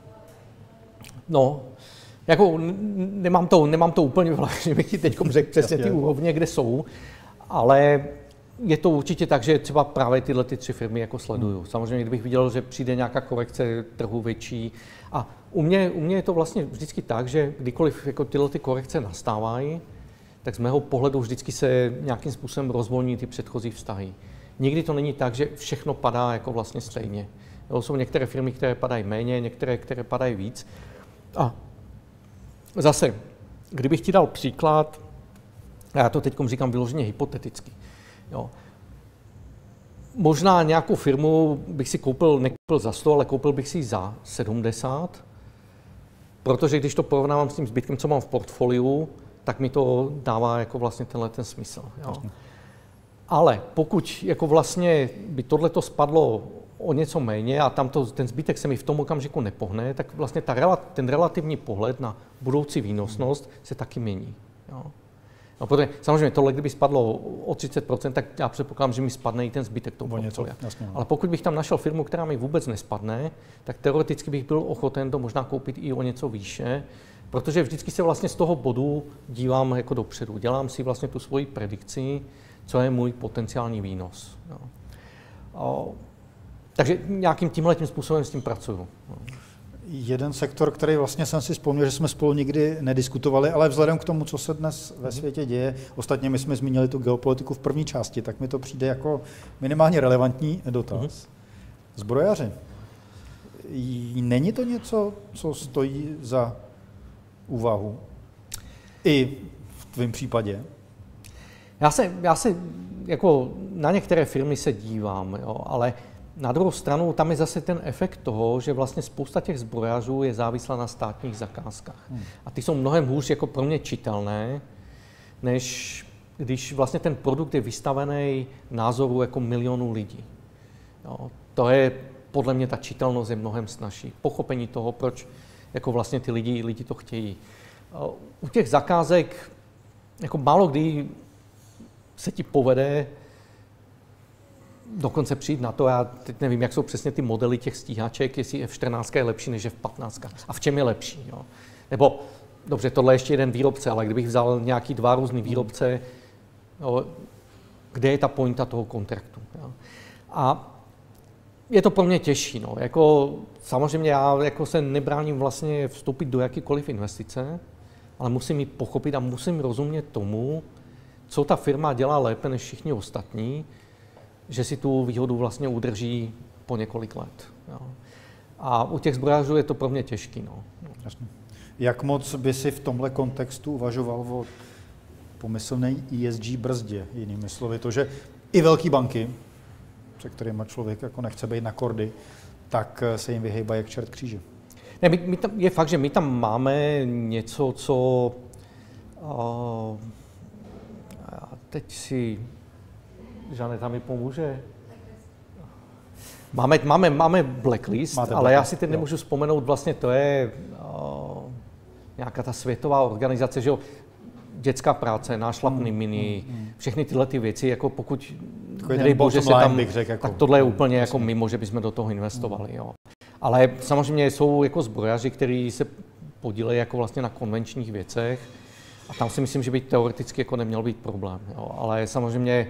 B: No, jako nemám to, nemám to úplně v hlavě, že bych ti teď řekl přesně ty úrovně, kde jsou, ale je to určitě tak, že třeba právě tyhle ty tři firmy jako sleduju. Hmm. Samozřejmě, kdybych viděl, že přijde nějaká korekce trhu větší. A u mě, u mě je to vlastně vždycky tak, že kdykoliv jako tyhle ty korekce nastávají, tak z mého pohledu vždycky se nějakým způsobem rozvolní ty předchozí vztahy. Nikdy to není tak, že všechno padá jako vlastně stejně. Jo, jsou některé firmy, které padají méně, některé, které padají víc. A zase, kdybych ti dal příklad, já to teď říkám vyloženě hypoteticky. Jo. Možná nějakou firmu bych si koupil, nekoupil za sto, ale koupil bych si ji za sedmdesát, protože když to porovnávám s tím zbytkem, co mám v portfoliu, tak mi to dává jako vlastně tenhle ten smysl. Jo. Ale pokud jako vlastně by tohleto spadlo o něco méně a tam to, ten zbytek se mi v tom okamžiku nepohne, tak vlastně ta, ten relativní pohled na budoucí výnosnost se taky mění. Jo. No, protože samozřejmě tohle, kdyby spadlo o třicet procent, tak já předpokládám, že mi spadne i ten zbytek toho portfolia. Ale pokud bych tam našel firmu, která mi vůbec nespadne, tak teoreticky bych byl ochoten to možná koupit i o něco výše, Protože vždycky se vlastně z toho bodu dívám jako dopředu. Dělám si vlastně tu svoji predikci, co je můj potenciální výnos. Jo. O, takže nějakým tímhletím způsobem s tím pracuju.
A: Jeden sektor, který vlastně jsem si vzpomněl, že jsme spolu nikdy nediskutovali, ale vzhledem k tomu, co se dnes ve světě děje, ostatně my jsme zmínili tu geopolitiku v první části, tak mi to přijde jako minimálně relevantní dotaz. Zbrojaři. Není to něco, co stojí za úvahu? I v tvém případě?
B: Já se, já se jako na některé firmy se dívám, jo, ale na druhou stranu tam je zase ten efekt toho, že vlastně spousta těch zbrojařů je závislá na státních zakázkách. Hmm. A ty jsou mnohem hůř jako pro mě čitelné, než když vlastně ten produkt je vystavený názoru jako milionů lidí. Jo, to je podle mě ta čitelnost je mnohem snazší. Pochopení toho, proč jako vlastně ty lidi, lidi to chtějí. U těch zakázek jako málo kdy se ti povede dokonce přijít na to, já teď nevím, jak jsou přesně ty modely těch stíhaček, jestli F čtrnáct je lepší než F patnáct. A v čem je lepší. Jo? Nebo, dobře, tohle je ještě jeden výrobce, ale kdybych vzal nějaký dva různý výrobce, jo, kde je ta pointa toho kontraktu. Jo? A je to pro mě těžší. No. Jako, samozřejmě já jako se nebráním vlastně vstoupit do jakýkoliv investice, ale musím ji pochopit a musím rozumět tomu, co ta firma dělá lépe než všichni ostatní, že si tu výhodu vlastně udrží po několik let. Jo. A u těch zbrojařů je to pro mě těžký. No.
A: Jasně. Jak moc by si v tomhle kontextu uvažoval o pomyslné E S G brzdě? Jinými slovy, to, že i velké banky, se kterými člověk jako nechce být na kordy, tak se jim vyhejbají jak čert kříže.
B: Ne, my, my tam, je fakt, že my tam máme něco, co... Uh, teď si... Žaneta mi pomůže. Máme, máme, máme blacklist, Máte ale blacklist, já si teď nemůžu vzpomenout, vlastně to je uh, nějaká ta světová organizace, že jo, dětská práce, nášlapný mm, mini, mm, mm. všechny tyhle ty věci, jako pokud, nedej bože, se tam, řek, jako, tak tohle je úplně jako mimo, že bychom do toho investovali, jo. Ale samozřejmě jsou jako zbrojaři, kteří se podílejí jako vlastně na konvenčních věcech a tam si myslím, že by teoreticky jako neměl být problém, jo. Ale samozřejmě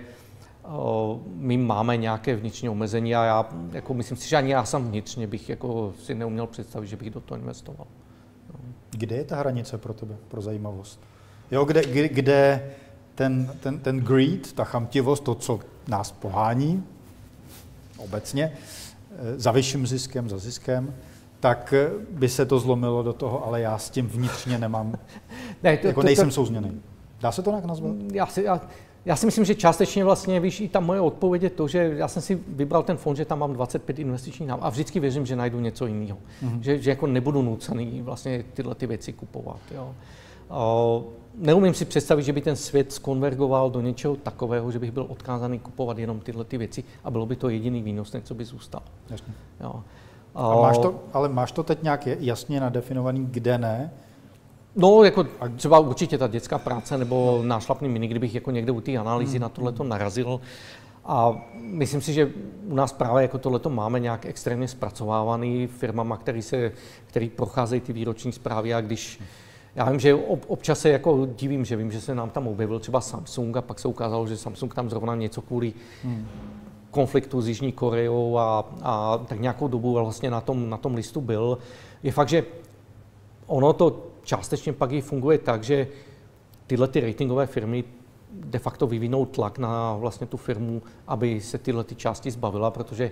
B: my máme nějaké vnitřní omezení a já jako myslím si, že ani já sám vnitřně bych jako si neuměl představit, že bych do toho investoval.
A: Kde je ta hranice pro tebe, pro zajímavost? Jo, kde, kde, kde ten, ten, ten greed, ta chamtivost, to, co nás pohání obecně, za vyšším ziskem, za ziskem, tak by se to zlomilo do toho, ale já s tím vnitřně nemám, ne, to, jako to, nejsem to, souzněný. Dá se to nějak nazvat?
B: Já si, já, Já si myslím, že částečně vlastně, víš, i ta moje odpověď je to, že já jsem si vybral ten fond, že tam mám dvacet pět investičních návrhů a vždycky věřím, že najdu něco jiného. Mm-hmm. Že, že jako nebudu nucený vlastně tyhle ty věci kupovat. Jo. Uh, neumím si představit, že by ten svět skonvergoval do něčeho takového, že bych byl odkázaný kupovat jenom tyhle ty věci a bylo by to jediný výnos, co by zůstal.
A: Jasně.
B: Jo.
A: Uh, a máš to, ale máš to teď nějak jasně nadefinovaný, kde ne?
B: No, jako třeba určitě ta dětská práce nebo nášlapný mini, kdybych jako někde u té analýzy hmm. na tohleto narazil. A myslím si, že u nás právě jako tohleto máme nějak extrémně zpracovávaný firmama, který, se, který procházejí ty výroční zprávy a když já vím, že ob, občas se jako divím, že vím, že se nám tam objevil třeba Samsung a pak se ukázalo, že Samsung tam zrovna něco kvůli hmm. konfliktu s Jižní Koreou a, a tak nějakou dobu vlastně na tom, na tom listu byl. Je fakt, že ono to částečně pak i funguje tak, že tyhle ty ratingové firmy de facto vyvinou tlak na vlastně tu firmu, aby se tyhle ty části zbavila, protože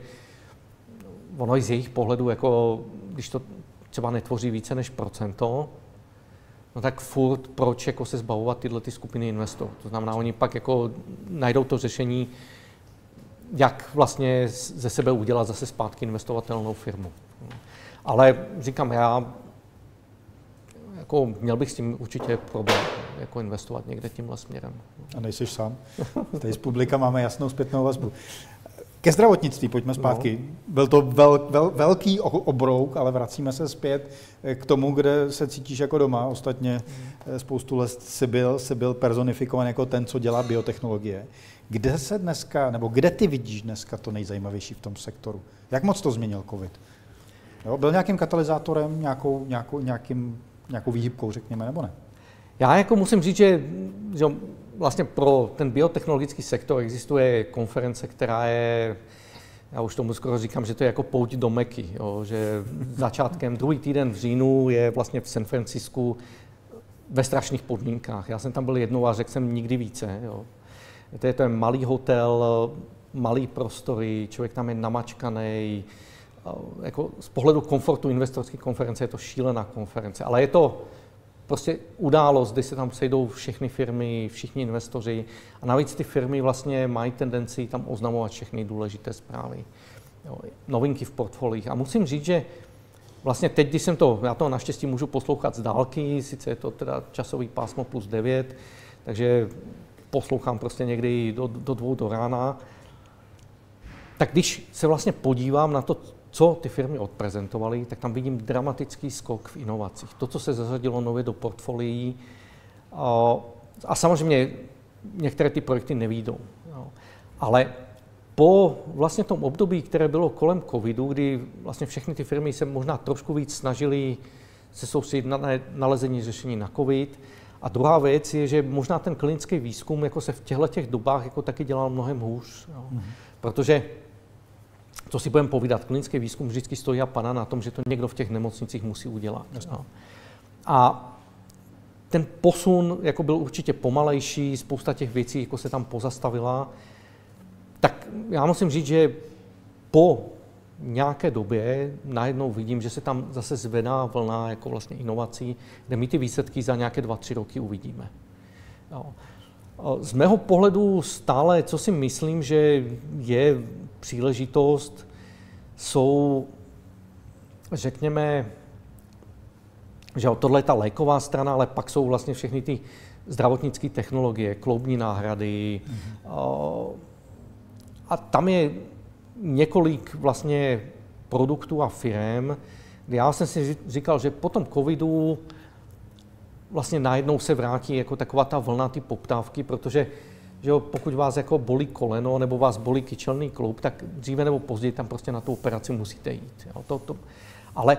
B: ono i z jejich pohledu, jako, když to třeba netvoří více než procento, no tak furt proč jako se zbavovat tyhle ty skupiny investorů. To znamená, oni pak jako najdou to řešení, jak vlastně ze sebe udělat zase zpátky investovatelnou firmu. Ale říkám, já jako měl bych s tím určitě problém, jako investovat někde tímhle směrem. A
A: nejsi sám. Tady z publika máme jasnou zpětnou vazbu. Ke zdravotnictví pojďme zpátky. No. Byl to vel, vel, velký obrouk, ale vracíme se zpět k tomu, kde se cítíš jako doma. Ostatně spoustu let jsi byl, jsi byl personifikován jako ten, co dělá biotechnologie. Kde se dneska, nebo kde ty vidíš dneska to nejzajímavější v tom sektoru? Jak moc to změnil COVID? Jo, byl nějakým katalyzátorem, nějakou, nějakou, nějakým nějakou výhybkou, řekněme, nebo ne?
B: Já jako musím říct, že, že vlastně pro ten biotechnologický sektor existuje konference, která je, já už tomu skoro říkám, že to je jako pouť do Meky, jo, že začátkem, druhý týden v říjnu je vlastně v San Francisku ve strašných podmínkách. Já jsem tam byl jednou a řekl jsem nikdy více. Jo. To je, to je malý hotel, malý prostory, člověk tam je namačkaný. Jako z pohledu komfortu investorské konference je to šílená konference, ale je to prostě událost, kdy se tam sejdou všechny firmy, všichni investoři a navíc ty firmy vlastně mají tendenci tam oznamovat všechny důležité zprávy, jo, novinky v portfoliích. A musím říct, že vlastně teď, když jsem to, já to naštěstí můžu poslouchat z dálky, sice je to teda časový pásmo plus devět, takže poslouchám prostě někdy do, do dvou do rána, tak když se vlastně podívám na to, co ty firmy odprezentovaly, tak tam vidím dramatický skok v inovacích. To, co se zařadilo nově do portfolií. A, a samozřejmě některé ty projekty nevyjdou. Jo. Ale po vlastně tom období, které bylo kolem covidu, kdy vlastně všechny ty firmy se možná trošku víc snažily se soustředit na nalezení řešení na covid. A druhá věc je, že možná ten klinický výzkum jako se v těchto těch dobách jako taky dělal mnohem hůř. Jo. Mm-hmm. Protože co si budeme povídat, klinický výzkum vždycky stojí a padá na tom, že to někdo v těch nemocnicích musí udělat. No. A ten posun jako byl určitě pomalejší, spousta těch věcí jako se tam pozastavila. Tak já musím říct, že po nějaké době najednou vidím, že se tam zase zvedá vlna jako vlastně inovací, kde my ty výsledky za nějaké dva, tři roky uvidíme. Jo. Z mého pohledu stále, co si myslím, že je příležitost, jsou, řekněme, že tohle je ta léková strana, ale pak jsou vlastně všechny ty zdravotnické technologie, kloubní náhrady. Mm-hmm. A tam je několik vlastně produktů a firem, kde já jsem si říkal, že po tom covidu vlastně najednou se vrátí jako taková ta vlna ty poptávky, protože že jo, pokud vás jako bolí koleno nebo vás bolí kyčelný kloub, tak dříve nebo později tam prostě na tu operaci musíte jít. Jo. To, to. Ale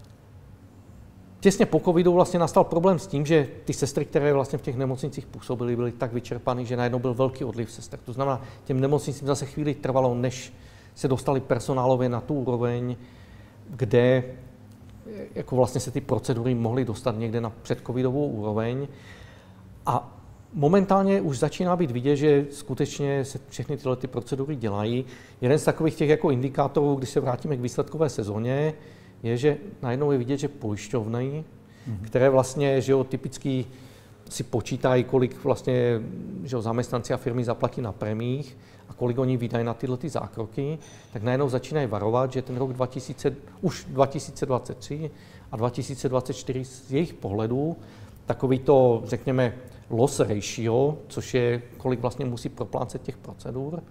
B: těsně po covidu vlastně nastal problém s tím, že ty sestry, které vlastně v těch nemocnicích působily, byly tak vyčerpané, že najednou byl velký odliv sester. To znamená, těm nemocnicím zase chvíli trvalo, než se dostali personálově na tu úroveň, kde jako vlastně se ty procedury mohly dostat někde na předcovidovou úroveň. A momentálně už začíná být vidět, že skutečně se všechny tyhle ty procedury dělají. Jeden z takových těch jako indikátorů, když se vrátíme k výsledkové sezóně, je, že najednou je vidět, že pojišťovny, mm-hmm. které vlastně, že jo, typicky si počítají, kolik vlastně, že jo, zaměstnanci a firmy zaplatí na prémiích a kolik oni vydají na tyhle ty zákroky, tak najednou začínají varovat, že ten rok dva tisíce, už dva tisíce dvacet tři a dva tisíce dvacet čtyři z jejich pohledu takový to, řekněme, loss ratio, což je, kolik vlastně musí proplácet těch procedur,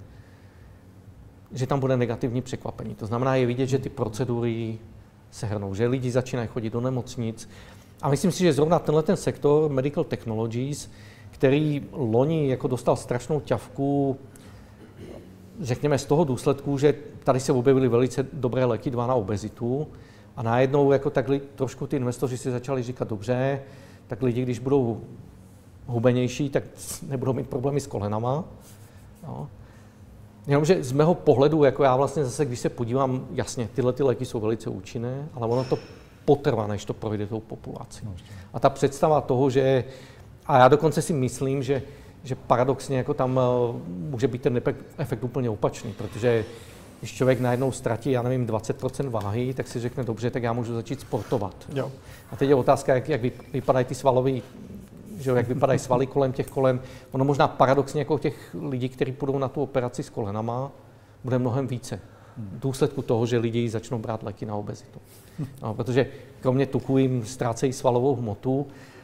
B: že tam bude negativní překvapení. To znamená, je vidět, že ty procedury se hrnou, že lidi začínají chodit do nemocnic. A myslím si, že zrovna tenhle ten sektor Medical Technologies, který loni jako dostal strašnou ťavku, řekněme z toho důsledku, že tady se objevily velice dobré léky, dva na obezitu, a najednou jako takhle trošku ty investoři si začali říkat, dobře, tak lidi, když budou hubenější, tak nebudou mít problémy s kolenama. No. Jenomže z mého pohledu, jako já vlastně zase, když se podívám, jasně, tyhle ty léky jsou velice účinné, ale ono to potrvá, než to projde tou populací. A ta představa toho, že, a já dokonce si myslím, že, že paradoxně jako tam může být ten efekt úplně opačný, protože když člověk najednou ztratí, já nevím, dvacet procent váhy, tak si řekne, dobře, tak já můžu začít sportovat. Jo. A teď je otázka, jak, jak vypadají ty svalové, že jak vypadají svaly kolem těch kolen. Ono možná paradoxně jako těch lidí, kteří půjdou na tu operaci s kolenama, bude mnohem více. V důsledku toho, že lidi začnou brát léky na obezitu. No, protože kromě tuku jim ztrácejí svalovou hmotu.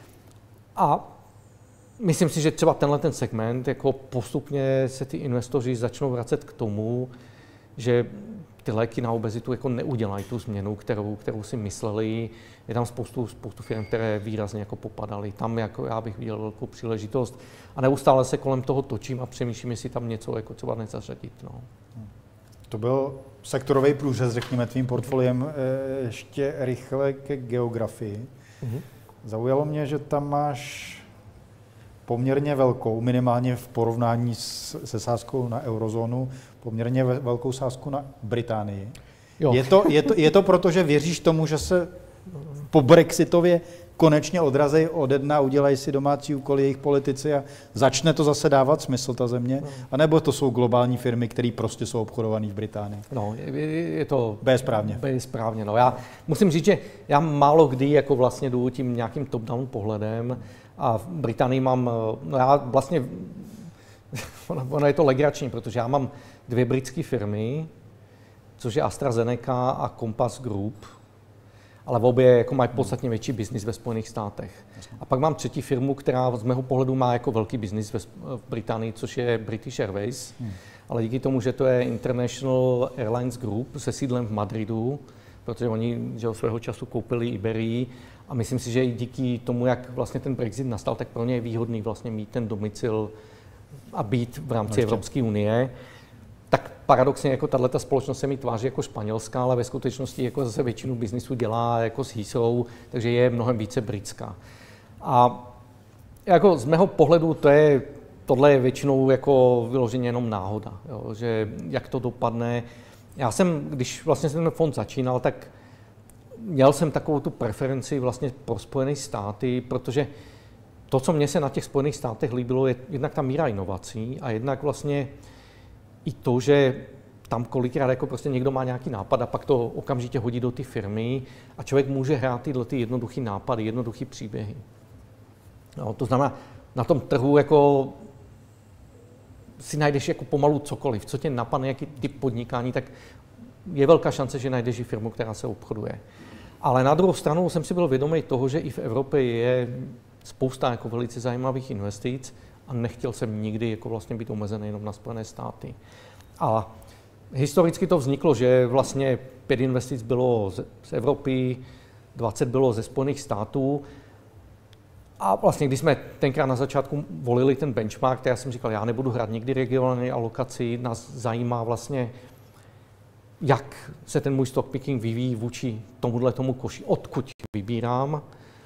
B: A myslím si, že třeba tenhle ten segment, jako postupně se ty investoři začnou vracet k tomu, že ty léky na obezitu jako neudělají tu změnu, kterou, kterou si mysleli. Je tam spoustu, spoustu firm, které výrazně jako popadaly. Tam jako já bych viděl velkou příležitost a neustále se kolem toho točím a přemýšlím, jestli tam něco jako třeba nezařadit. No.
A: To byl sektorový průřez, řekněme, tvým portfoliem. Ještě rychle ke geografii. Mm-hmm. Zaujalo mě, že tam máš poměrně velkou, minimálně v porovnání se sázkou na eurozónu, poměrně velkou sázku na Británii. Jo. Je to, je, to, je to proto, že věříš tomu, že se po Brexitově konečně odrazej ode dna, udělají si domácí úkoly jejich politici a začne to zase dávat smysl ta země? No. A nebo to jsou globální firmy, které prostě jsou obchodované v Británii?
B: No, je, je to...
A: B-správně.
B: B-správně, no. Já musím říct, že já málo kdy jako vlastně jdu tím nějakým top-down pohledem a v Británii mám, no já vlastně, ono je to legrační, protože já mám dvě britské firmy, což je AstraZeneca a Compass Group, ale v obě jako mají podstatně větší biznis ve Spojených státech. A pak mám třetí firmu, která z mého pohledu má jako velký biznis v Británii, což je British Airways. Hmm. Ale díky tomu, že to je International Airlines Group se sídlem v Madridu, protože oni že svého času koupili Iberii a myslím si, že i díky tomu, jak vlastně ten Brexit nastal, tak pro ně je výhodný vlastně mít ten domicil a být v rámci no Evropské unie. Tak paradoxně jako tato společnost se mi tváří jako španělská, ale ve skutečnosti jako zase většinu biznisu dělá jako s Heathrow, takže je mnohem více britská. A jako z mého pohledu to je, tohle je většinou jako vyloženě jenom náhoda, jo, že jak to dopadne. Já jsem, když vlastně jsem ten fond začínal, tak měl jsem takovou tu preferenci vlastně pro Spojené státy, protože to, co mně se na těch Spojených státech líbilo, je jednak ta míra inovací a jednak vlastně i to, že tam kolikrát jako prostě někdo má nějaký nápad a pak to okamžitě hodí do ty firmy a člověk může hrát tyhle ty jednoduchý nápady, jednoduchý příběhy. No, to znamená, na tom trhu jako si najdeš jako pomalu cokoliv, co tě napadne, jaký typ podnikání, tak je velká šance, že najdeš i firmu, která se obchoduje. Ale na druhou stranu jsem si byl vědomý toho, že i v Evropě je spousta jako velice zajímavých investic a nechtěl jsem nikdy jako vlastně být omezený jenom na Spojené státy. A historicky to vzniklo, že vlastně pět investic bylo z Evropy, dvacet bylo ze Spojených států. A vlastně, když jsme tenkrát na začátku volili ten benchmark, tak já jsem říkal, já nebudu hrát nikdy regionální alokaci, nás zajímá vlastně, jak se ten můj stock picking vyvíjí vůči tomuhle tomu koši, odkud vybírám.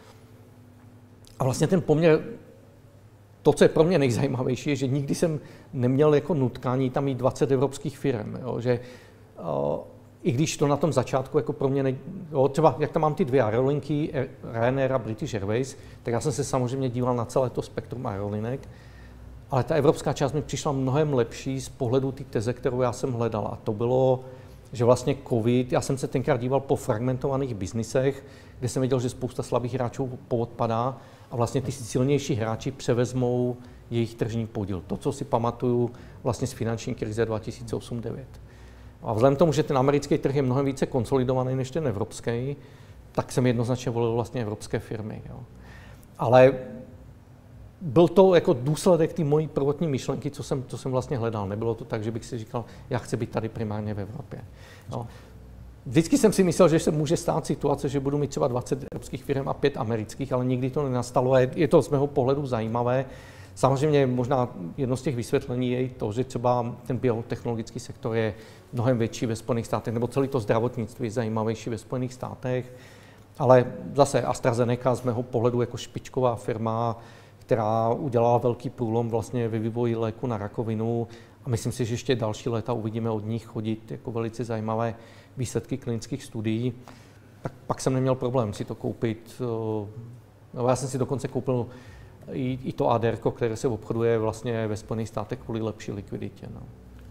B: A vlastně ten poměr, to, co je pro mě nejzajímavější, je, že nikdy jsem neměl jako nutkání tam mít dvacet evropských firm, jo, že uh, i když to na tom začátku jako pro mě, ne, jo, třeba jak tam mám ty dvě aerolinky, Ryanair a British Airways, tak já jsem se samozřejmě díval na celé to spektrum aerolinek, ale ta evropská část mi přišla mnohem lepší z pohledu té teze, kterou já jsem hledal. A to bylo, že vlastně covid, já jsem se tenkrát díval po fragmentovaných biznisech, kde jsem viděl, že spousta slabých hráčů poodpadá a vlastně ty silnější hráči převezmou jejich tržní podíl. To, co si pamatuju vlastně z finanční krize dva tisíce osm devět. A vzhledem k tomu, že ten americký trh je mnohem více konsolidovaný než ten evropský, tak jsem jednoznačně volil vlastně evropské firmy. Jo. Ale byl to jako důsledek té mojí prvotní myšlenky, co jsem, co jsem vlastně hledal. Nebylo to tak, že bych si říkal, já chci být tady primárně v Evropě. Jo. Vždycky jsem si myslel, že se může stát situace, že budu mít třeba dvacet evropských firm a pět amerických, ale nikdy to nenastalo a je to z mého pohledu zajímavé. Samozřejmě možná jedno z těch vysvětlení je i to, že třeba ten biotechnologický sektor je mnohem větší ve Spojených státech, nebo celé to zdravotnictví je zajímavější ve Spojených státech, ale zase AstraZeneca z mého pohledu jako špičková firma, která udělala velký průlom vlastně ve vývoji léku na rakovinu a myslím si, že ještě další léta uvidíme od nich chodit jako velice zajímavé výsledky klinických studií, tak pak jsem neměl problém si to koupit. No, já jsem si dokonce koupil i, i to á dé er, které se obchoduje vlastně ve Spojených státech kvůli lepší likviditě. No.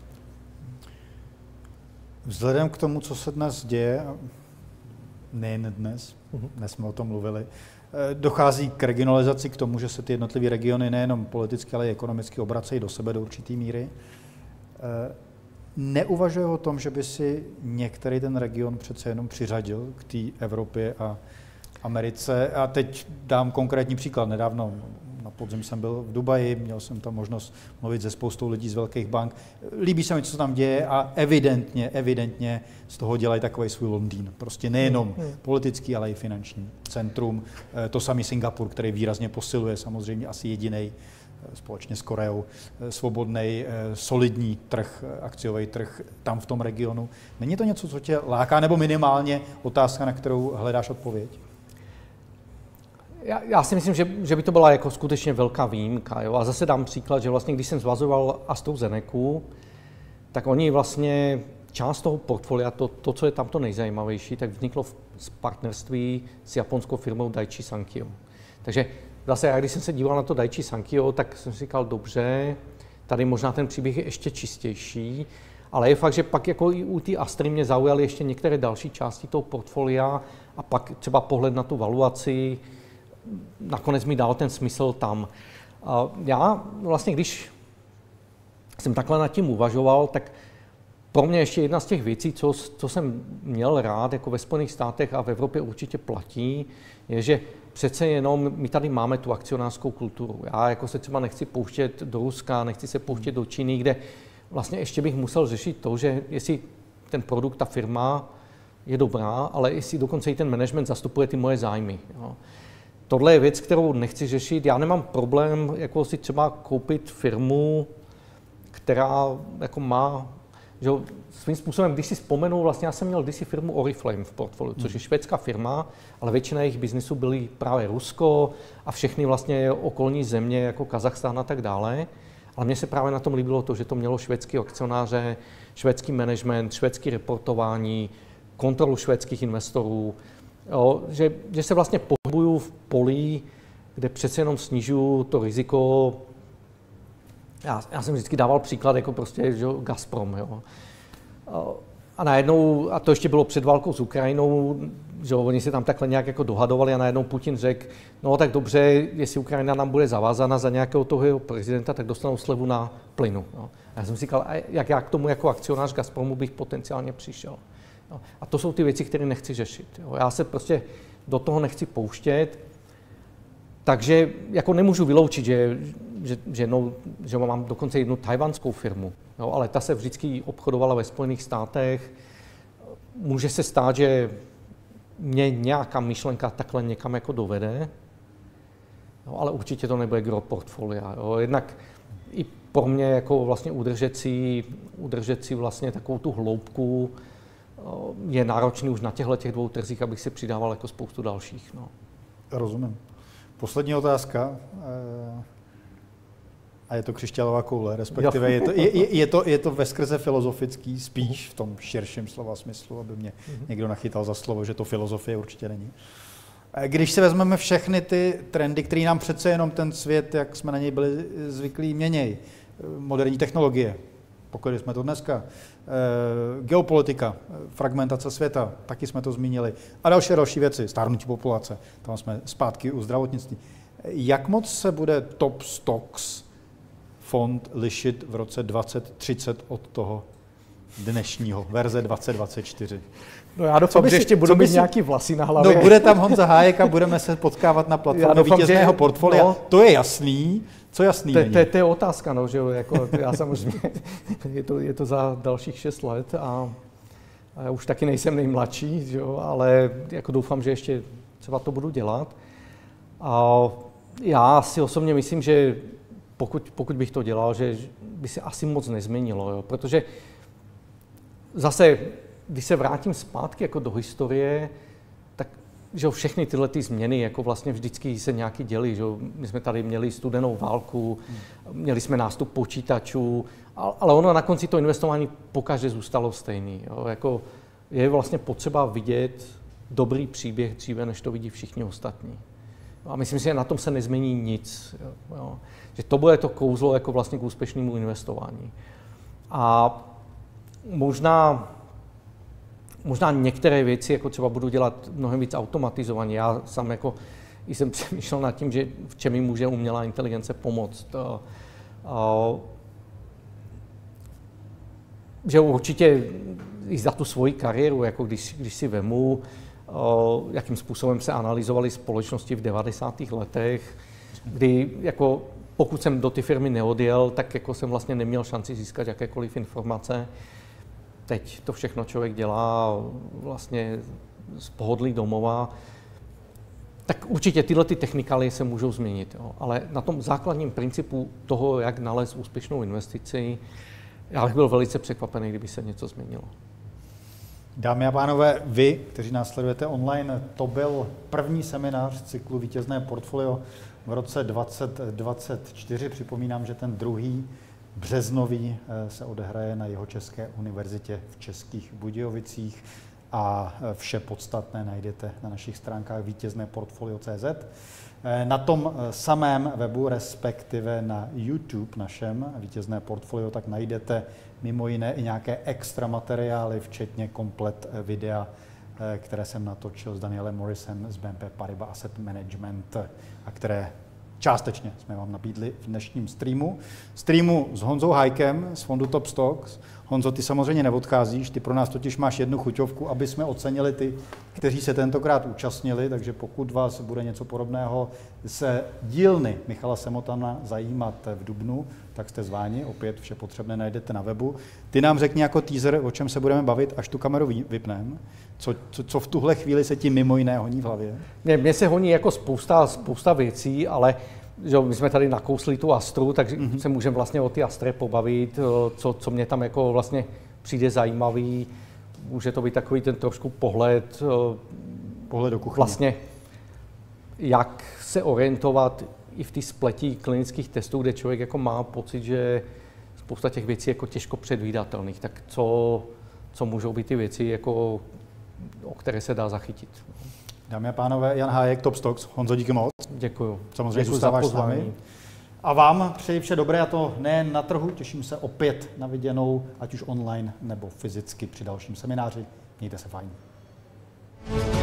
A: Vzhledem k tomu, co se dnes děje, nejen dnes, uh-huh. dnes jsme o tom mluvili, dochází k regionalizaci, k tomu, že se ty jednotlivé regiony nejenom politicky, ale i ekonomicky obracejí do sebe do určité míry. Neuvažuje o tom, že by si některý ten region přece jenom přiřadil k té Evropě a Americe. A teď dám konkrétní příklad. Nedávno na podzim jsem byl v Dubaji, měl jsem tam možnost mluvit se spoustou lidí z velkých bank. Líbí se mi, co se tam děje a evidentně, evidentně z toho dělají takový svůj Londýn. Prostě nejenom hmm. politický, ale i finanční centrum. To samý Singapur, který výrazně posiluje, samozřejmě asi jedinej společně s Koreou, svobodný, solidní trh, akciový trh tam v tom regionu. Není to něco, co tě láká, nebo minimálně otázka, na kterou hledáš odpověď?
B: já, já si myslím, že, že by to byla jako skutečně velká výjimka. Jo? A zase dám příklad, že vlastně když jsem zvazoval AstraZenecu, tak oni vlastně část toho portfolia, to, to, co je tam to nejzajímavější, tak vzniklo v partnerství s japonskou firmou Daiichi Sankyo. Takže zase, já když jsem se díval na to Daiichi Sankyo, tak jsem si říkal, dobře, tady možná ten příběh je ještě čistější, ale je fakt, že pak jako i u té Astry mě zaujaly ještě některé další části toho portfolia a pak třeba pohled na tu valuaci, nakonec mi dal ten smysl tam. A já vlastně, když jsem takhle nad tím uvažoval, tak pro mě ještě jedna z těch věcí, co, co jsem měl rád, jako ve Spojených státech a v Evropě určitě platí, je, že přece jenom my tady máme tu akcionářskou kulturu. Já jako se třeba nechci pouštět do Ruska, nechci se pouštět do Číny, kde vlastně ještě bych musel řešit to, že jestli ten produkt, ta firma je dobrá, ale jestli dokonce i ten management zastupuje ty moje zájmy. Jo. Tohle je věc, kterou nechci řešit. Já nemám problém jako si třeba koupit firmu, která jako má, že svým způsobem, když si vzpomenu, vlastně já jsem měl kdysi firmu Oriflame v portfoliu, což je švédská firma, ale většina jejich biznisů byly právě Rusko a všechny vlastně okolní země, jako Kazachstán a tak dále. Ale mně se právě na tom líbilo to, že to mělo švédský akcionáře, švédský management, švédský reportování, kontrolu švédských investorů, jo, že, že se vlastně pohybuju v poli, kde přece jenom snižuju to riziko. Já, já jsem vždycky dával příklad jako prostě že, Gazprom. Jo. A najednou, a to ještě bylo před válkou s Ukrajinou, že oni se tam takhle nějak jako dohadovali a najednou Putin řekl, no tak dobře, jestli Ukrajina nám bude zavázána za nějakého toho jeho prezidenta, tak dostanou slevu na plynu. Jo. A já jsem si říkal, jak já k tomu jako akcionář Gazpromu bych potenciálně přišel. Jo. A to jsou ty věci, které nechci řešit. Jo. Já se prostě do toho nechci pouštět, takže jako nemůžu vyloučit, že, že, že, no, že mám dokonce jednu tajvanskou firmu, jo, ale ta se vždycky obchodovala ve Spojených státech. Může se stát, že mě nějaká myšlenka takhle někam jako dovede, jo, ale určitě to nebude gro portfolia. Jo. Jednak i pro mě jako vlastně udržet si, udržet si vlastně takovou tu hloubku je náročný už na těchto těch dvou trzích, abych si přidával jako spoustu dalších. No.
A: Rozumím. Poslední otázka. A je to křišťálová koule, respektive je to, je, je, to, je to veskrze filozofický, spíš v tom širším slova smyslu, aby mě někdo nachytal za slovo, že to filozofie určitě není. Když si vezmeme všechny ty trendy, které nám přece jenom ten svět, jak jsme na něj byli zvyklí, měněj, moderní technologie, pokryli jsme to dneska, geopolitika, fragmentace světa, taky jsme to zmínili, a další další věci, stárnutí populace, tam jsme zpátky u zdravotnictví. Jak moc se bude Top Stocks fond lišit v roce dvacet třicet od toho dnešního, verze dvacet dvacet čtyři?
B: No já doufám, že si, ještě budou mít si, nějaký vlasy na hlavě.
A: No bude tam Honza Hájek a budeme se potkávat na platformě vítězného portfolia. No, to je jasný. Co jasný
B: to,
A: není?
B: To, to je otázka, no, že jo, jako já samozřejmě, je to, je to za dalších šest let a, a já už taky nejsem nejmladší, že jo, ale jako doufám, že ještě třeba to budu dělat. A já si osobně myslím, že pokud, pokud bych to dělal, že by se asi moc nezměnilo, jo, protože zase, když se vrátím zpátky jako do historie, tak že všechny tyhle ty změny jako vlastně vždycky se nějaký děly. Že? My jsme tady měli studenou válku, hmm. měli jsme nástup počítačů, ale ono na konci to investování pokaždé zůstalo stejný. Jo? Jako je vlastně potřeba vidět dobrý příběh dříve, než to vidí všichni ostatní. A myslím si, že na tom se nezmění nic. Jo? Že to bude to kouzlo jako vlastně k úspěšnému investování. A možná Možná některé věci, jako třeba budu dělat mnohem víc automatizovaně. Já sám jako jsem přemýšlel nad tím, že v čem mi může umělá inteligence pomoct. A, a, že určitě i za tu svoji kariéru, jako když, když si vemu, a, jakým způsobem se analyzovaly společnosti v devadesátých letech, kdy jako pokud jsem do té firmy neodjel, tak jako jsem vlastně neměl šanci získat jakékoliv informace. Teď to všechno člověk dělá vlastně z pohodlí domova, tak určitě tyhle ty technikálie se můžou změnit. Jo. Ale na tom základním principu toho, jak nalézt úspěšnou investici, já bych byl velice překvapený, kdyby se něco změnilo.
A: Dámy a pánové, vy, kteří nás sledujete online, to byl první seminář cyklu Vítězné portfolio v roce dvacet dvacet čtyři. Připomínám, že ten druhý březnový se odehraje na Jihočeské univerzitě v Českých Budějovicích a vše podstatné najdete na našich stránkách vítězné portfolio tečka cé zet. Na tom samém webu, respektive na YouTube našem Vítězné portfolio, tak najdete mimo jiné i nějaké extra materiály, včetně komplet videa, které jsem natočil s Danielem Morrisem z B N P Paribas Asset Management a které částečně jsme vám nabídli v dnešním streamu. Streamu s Honzou Hajkem z fondu Top Stocks. Honzo, ty samozřejmě neodcházíš, ty pro nás totiž máš jednu chuťovku, aby jsme ocenili ty, kteří se tentokrát účastnili, takže pokud vás bude něco podobného se dílny Michala Semotana zajímat v dubnu, tak jste zváni, opět vše potřebné najdete na webu. Ty nám řekni jako teaser, o čem se budeme bavit, až tu kameru vypneme. Co, co, co v tuhle chvíli se ti mimo jiné honí v hlavě?
B: Mně se honí jako spousta, spousta věcí, ale že my jsme tady nakousli tu Astru, takže mm-hmm. se můžeme vlastně o ty Astře pobavit, co, co mě tam jako vlastně přijde zajímavý. Může to být takový ten trošku pohled,
A: pohled do kuchyně.
B: Vlastně, jak se orientovat i v té spletí klinických testů, kde člověk jako má pocit, že spousta těch věcí je jako těžko předvídatelných. Tak co, co můžou být ty věci, jako, o které se dá zachytit?
A: Dámy a pánové, Jan Hájek, Top Stocks. Honzo, díky moc.
B: Děkuju.
A: Samozřejmě Děkuju zůstáváš s námi. A vám přeji vše dobré, a to nejen na trhu. Těším se opět na viděnou, ať už online nebo fyzicky při dalším semináři. Mějte se fajn.